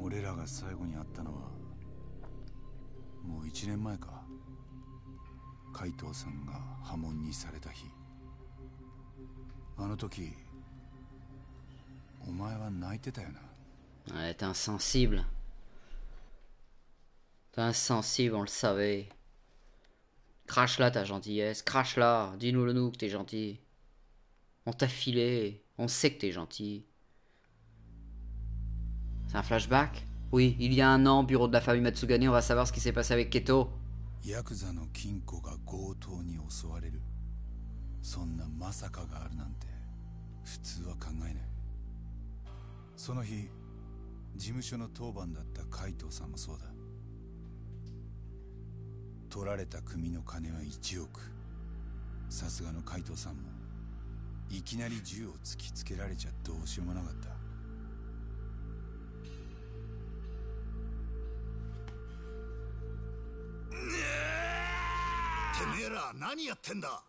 海藤さんが破門にされた日、あの時お前は泣いてたよな。 Ouais, t'es insensible. T'es insensible, on le savait. Crache là ta gentillesse, crache là, dis-nous-le nous que t'es gentil. On t'a filé, on sait que t'es gentil. C'est un flashback? Oui, il y a un an, bureau de la famille Matsugane, on va savoir ce qui s'est passé avec Keto. ヤクザの金庫が強盗に襲われる。そんなまさかがあるなんて普通は考えない。その日事務所の当番だった海藤さんもそうだ。取られた組の金は1億。さすがの海藤さんもいきなり銃を突きつけられちゃどうしようもなかった。てめえめえら何やってんだ。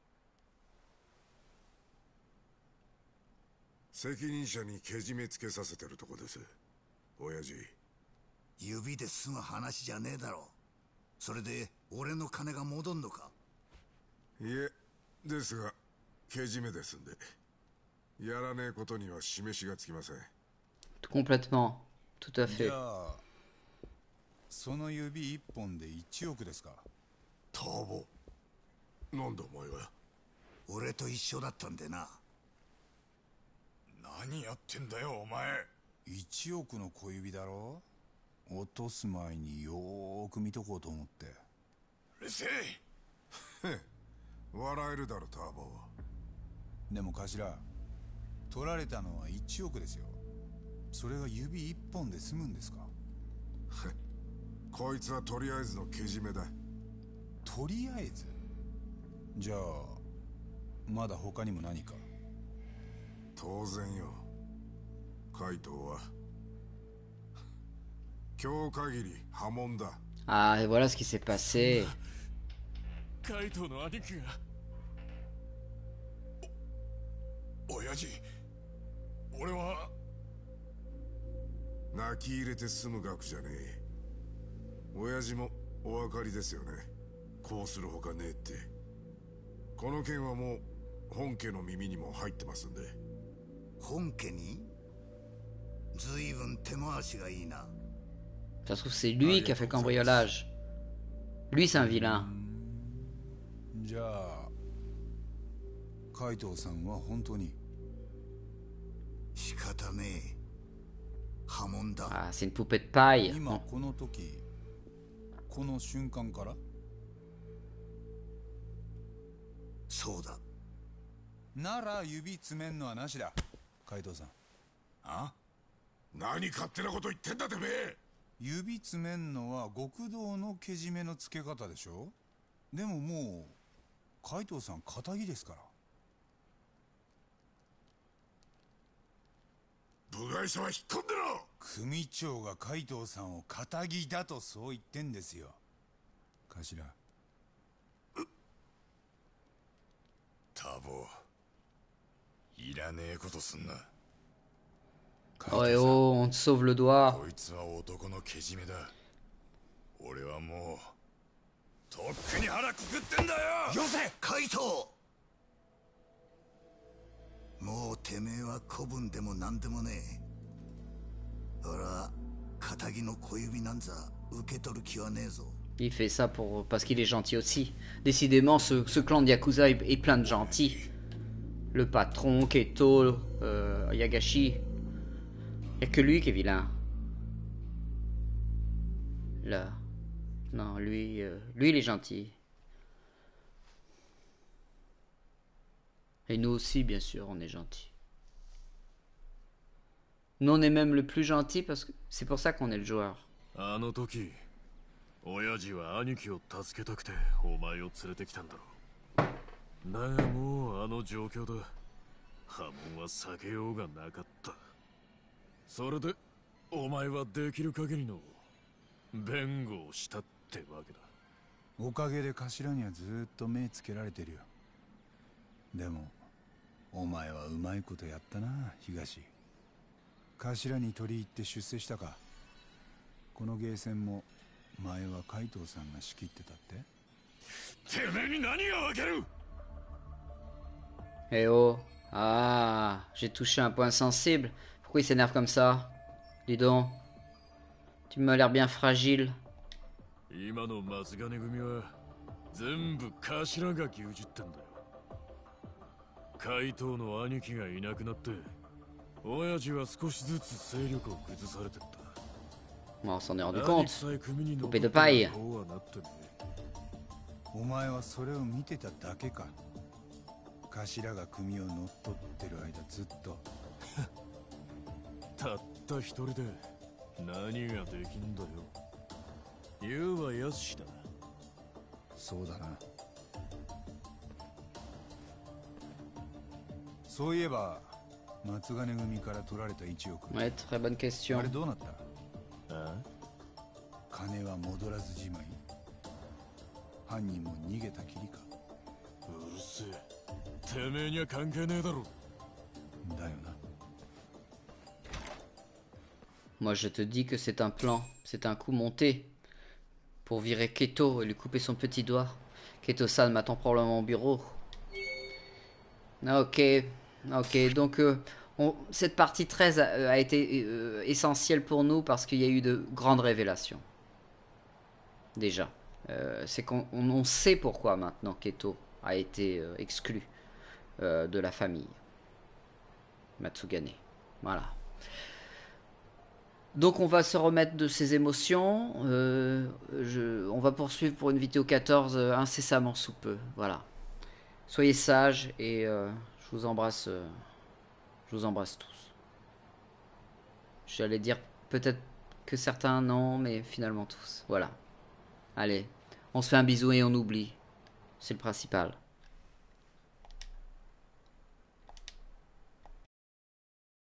責任者にけじめつけさせてるとこです、親父。 指で済む話じゃねえだろ。それで俺の金が戻んのか。 いえ、ですがけじめですんで、やらねえことには示しがつきません。 Complètement. Tout à じ fait. ゃあその指一本で1億ですか。 ターボ、なんでお前が。 俺と一緒だったんでな。 何やってんだよお前。1億の小指だろ。落とす前によーく見とこうと思って。 うるせえ笑えるだろターボ。 でも頭、取られたのは1億ですよ。それが指一本で済むんですか。 こいつはとりあえずのけじめだ。 とりあえず。じゃあまだ他にも何か。 当然よ。カイトは今日限り破門だ。 Ah, et voilà ce qui s'est passé. カイトの兄貴が。 親父、俺は泣き入れて済む額じゃねえ。親父もお分かりですよね。こうするほかねえって。この件はもう本家の耳にも入ってますんで。 本家に？ずいぶん手回しがいいな。 Ça se trouve, c'est lui qui a fait le cambriolage. Lui, c'est un vilain. じゃあ海藤さんは本当に。 仕方ねえ。破門だ。 Ah, c'est une poupée de paille. 今 Bon. この時、この瞬間から。 そうだ。 なら指詰めんのはなしだ、海藤さん。 あ？何勝手なこと言ってんだてめえ。 指詰めんのは極道のけじめのつけ方でしょ。でももう海藤さん仇ですから。 部外者は引っ込んでろ。 組長が海藤さんを仇だとそう言ってんですよ。頭。 タボ、いらねえことすんな。 Oh, et oh, on te sauve le doigt. こいつは男のけじめだ。俺はもうとっくに腹くくってんだよ。 よせカイト。もうてめえは子分でも何でもねえ。俺は仇の小指なんざ受け取る気はねえぞ。 Il fait ça parce qu'il est gentil aussi. Décidément, ce clan de Yakuza est plein de gentils. Le patron, Keto, Yagashi. Il n'y a que lui qui est vilain. Là. Non, lui, lui il est gentil. Et nous aussi, bien sûr, on est gentils. Nous, on est même le plus gentil parce que c'est pour ça qu'on est le joueur. 親父は兄貴を助けたくてお前を連れてきたんだろう。だがもうあの状況だ。破門は避けようがなかった。それでお前はできる限りの弁護をしたってわけだ。 おかげで頭にはずっと目つけられてるよ。でもお前はうまいことやったな、東。頭に取り入って出世したか。このゲーセンも前は海藤さんが仕切ってたって。 てめえに何がわかる。 Eh oh. Ah, j'ai touché un point sensible. Pourquoi il s'énerve comme ça? Dis donc. Tu m'as l'air bien fragile. 今の松金組は全部頭が牛耳ってんだよ。海藤の兄貴がいなくなって親父は少しずつ勢力を崩されてった。 Bon, on s'en est rendu compte. Poupée de paille. お前はそれを見てただけか。頭が組を乗っ取ってる間ずっと。 たった一人で何ができんだよ。言うはやすしだ。 そうだな。そういえば松金組から取られた1億。 Ouais, très bonne question. あれどうなった？ あ？ 金は戻らずじまい。 犯人も逃げたきりか。 うるせえ。てめえには関係ねえだろ。 だよな。 Moi je te dis que c'est un plan, c'est un coup monté pour virer Keto et lui couper son petit doigt. Keto-san m'attend probablement au bureau. Ok, ok, donc cette partie 13 a été essentielle pour nous parce qu'il y a eu de grandes révélations. Déjà. C'est qu'on sait pourquoi maintenant Keto a été exclu de la famille Matsugane. Voilà. Donc on va se remettre de ses émotions. On va poursuivre pour une vidéo 14 incessamment sous peu. Voilà. Soyez sages et je vous embrasse tous. J'allais dire peut-être que certains non, mais finalement tous. Voilà. Allez, on se fait un bisou et on oublie. C'est le principal.